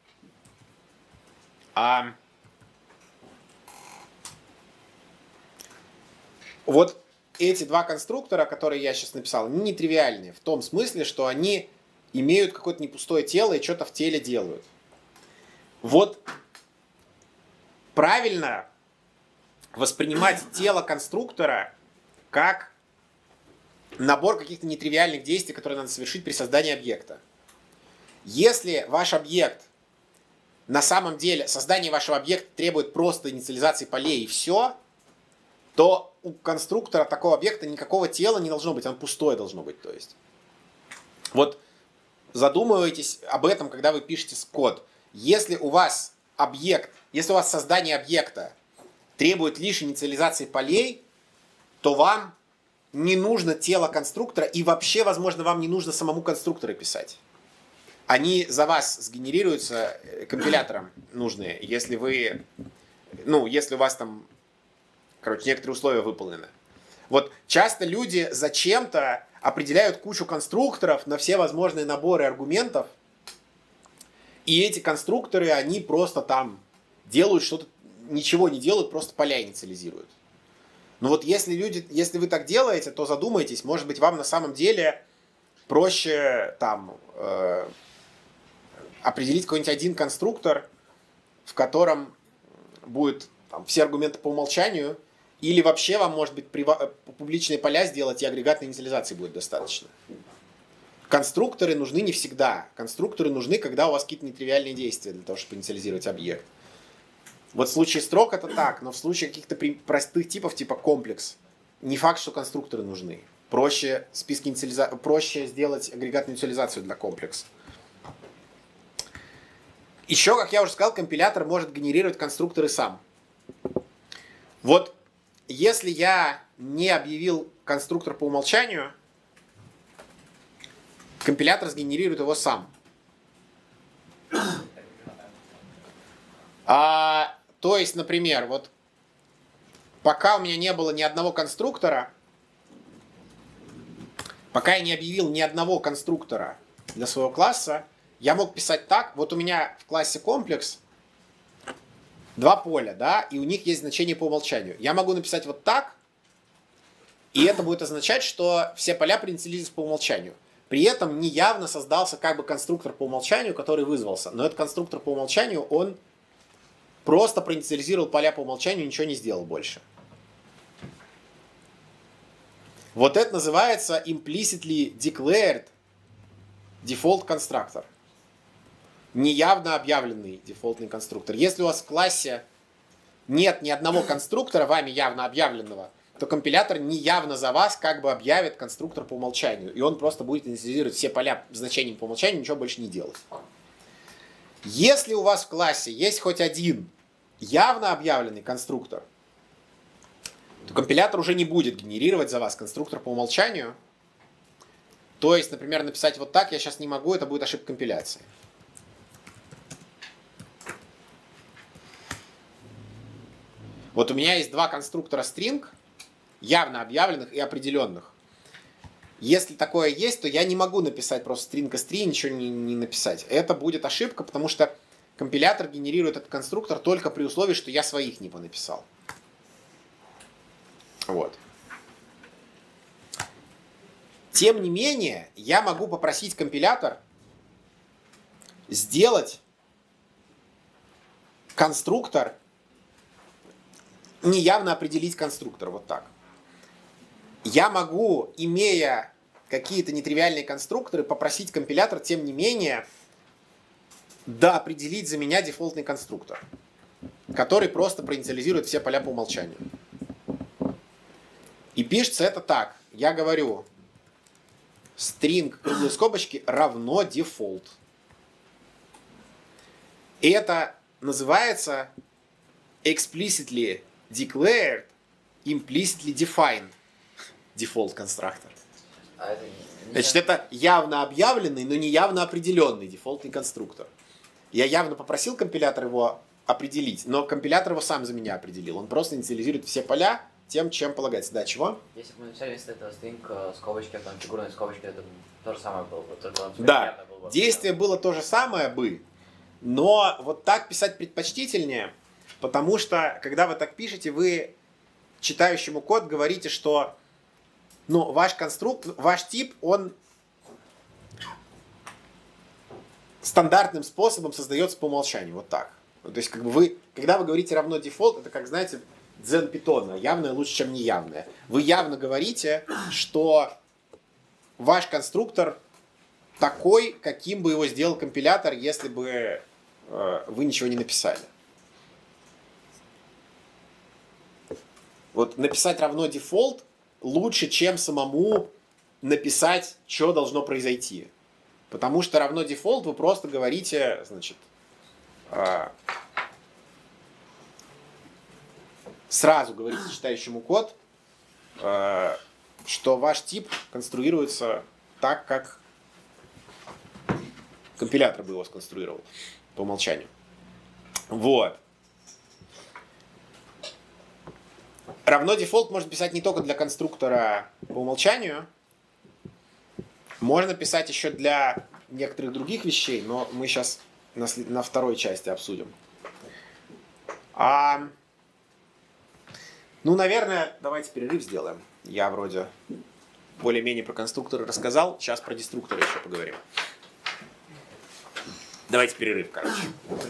S1: а, вот эти два конструктора, которые я сейчас написал, они нетривиальные. В том смысле, что они имеют какое-то непустое тело и что-то в теле делают. Вот правильно воспринимать тело конструктора как набор каких-то нетривиальных действий, которые надо совершить при создании объекта. Если ваш объект, на самом деле, создание вашего объекта требует просто инициализации полей и все, то у конструктора такого объекта никакого тела не должно быть, он пустое должно быть. То есть. Вот задумывайтесь об этом, когда вы пишете код. Если у вас объект, если у вас создание объекта требует лишь инициализации полей, то вам не нужно тело конструктора, и вообще, возможно, вам не нужно самому конструктора писать. Они за вас сгенерируются компилятором нужные, если вы, ну, если у вас там, короче, некоторые условия выполнены. Вот часто люди зачем-то определяют кучу конструкторов на все возможные наборы аргументов, и эти конструкторы, они просто там делают что-то, ничего не делают, просто поля инициализируют. Но вот если, люди, если вы так делаете, то задумайтесь, может быть, вам на самом деле проще там э, определить какой-нибудь один конструктор, в котором будут там все аргументы по умолчанию, или вообще вам, может быть, прива- публичные поля сделать, и агрегатной инициализации будет достаточно. Конструкторы нужны не всегда. Конструкторы нужны, когда у вас какие-то нетривиальные действия для того, чтобы инициализировать объект. Вот в случае строк это так, но в случае каких-то простых типов, типа комплекс, не факт, что конструкторы нужны. Проще, списки инициализа... Проще сделать агрегатную инициализацию для комплекса. Еще, как я уже сказал, компилятор может генерировать конструкторы сам. Вот если я не объявил конструктор по умолчанию, компилятор сгенерирует его сам. А, то есть, например, вот пока у меня не было ни одного конструктора, пока я не объявил ни одного конструктора для своего класса, я мог писать так. Вот у меня в классе комплекс два поля, да, и у них есть значение по умолчанию. Я могу написать вот так, и это будет означать, что все поля проинициализируются по умолчанию. При этом неявно создался как бы конструктор по умолчанию, который вызвался. Но этот конструктор по умолчанию, он просто проинициализировал поля по умолчанию и ничего не сделал больше. Вот это называется implicitly declared default constructor. Неявно объявленный дефолтный конструктор. Если у вас в классе нет ни одного конструктора, вами явно объявленного, то компилятор неявно за вас как бы объявит конструктор по умолчанию. И он просто будет инициализировать все поля значением по умолчанию, ничего больше не делать. Если у вас в классе есть хоть один явно объявленный конструктор, то компилятор уже не будет генерировать за вас конструктор по умолчанию. То есть, например, написать вот так я сейчас не могу, это будет ошибка компиляции. Вот у меня есть два конструктора string, явно объявленных и определенных. Если такое есть, то я не могу написать просто string str и ничего не, не написать. Это будет ошибка, потому что компилятор генерирует этот конструктор только при условии, что я своих не понаписал. Вот. Тем не менее, я могу попросить компилятор сделать конструктор, неявно определить конструктор, вот так. Я могу, имея какие-то нетривиальные конструкторы, попросить компилятор, тем не менее, да, определить за меня дефолтный конструктор, который просто проинициализирует все поля по умолчанию. И пишется это так. Я говорю, string круглые скобочки равно default. И это называется explicitly declared, implicitly defined default constructor.
S2: А это не- не
S1: Значит,
S2: знаю.
S1: это явно объявленный, но не явно определенный дефолтный конструктор. Я явно попросил компилятор его определить, но компилятор его сам за меня определил. Он просто инициализирует все поля тем, чем полагается. Да, чего?
S2: Если бы мы написали вместо этого string э, скобочки, а потом фигурные скобочки, это то же самое было бы. Только он
S1: Да,
S2: приятно было бы.
S1: действие было то же самое бы, но вот так писать предпочтительнее, потому что, когда вы так пишете, вы читающему код говорите, что ну, ваш конструкт, ваш тип, он стандартным способом создается по умолчанию, вот так. То есть, как бы вы, когда вы говорите равно default, это как, знаете, дзен питона, явное лучше, чем неявное. Вы явно говорите, что ваш конструктор такой, каким бы его сделал компилятор, если бы э, вы ничего не написали. Вот написать равно default лучше, чем самому написать, что должно произойти. Потому что равно default вы просто говорите, значит, э, сразу говорите читающему код, э, что ваш тип конструируется так, как компилятор бы его сконструировал по умолчанию. Вот. Равно default можно писать не только для конструктора по умолчанию, можно писать еще для некоторых других вещей, но мы сейчас на, след- на второй части обсудим. А, ну, наверное, давайте перерыв сделаем. Я вроде более-менее про конструкторы рассказал, сейчас про деструкторы еще поговорим. Давайте перерыв, короче.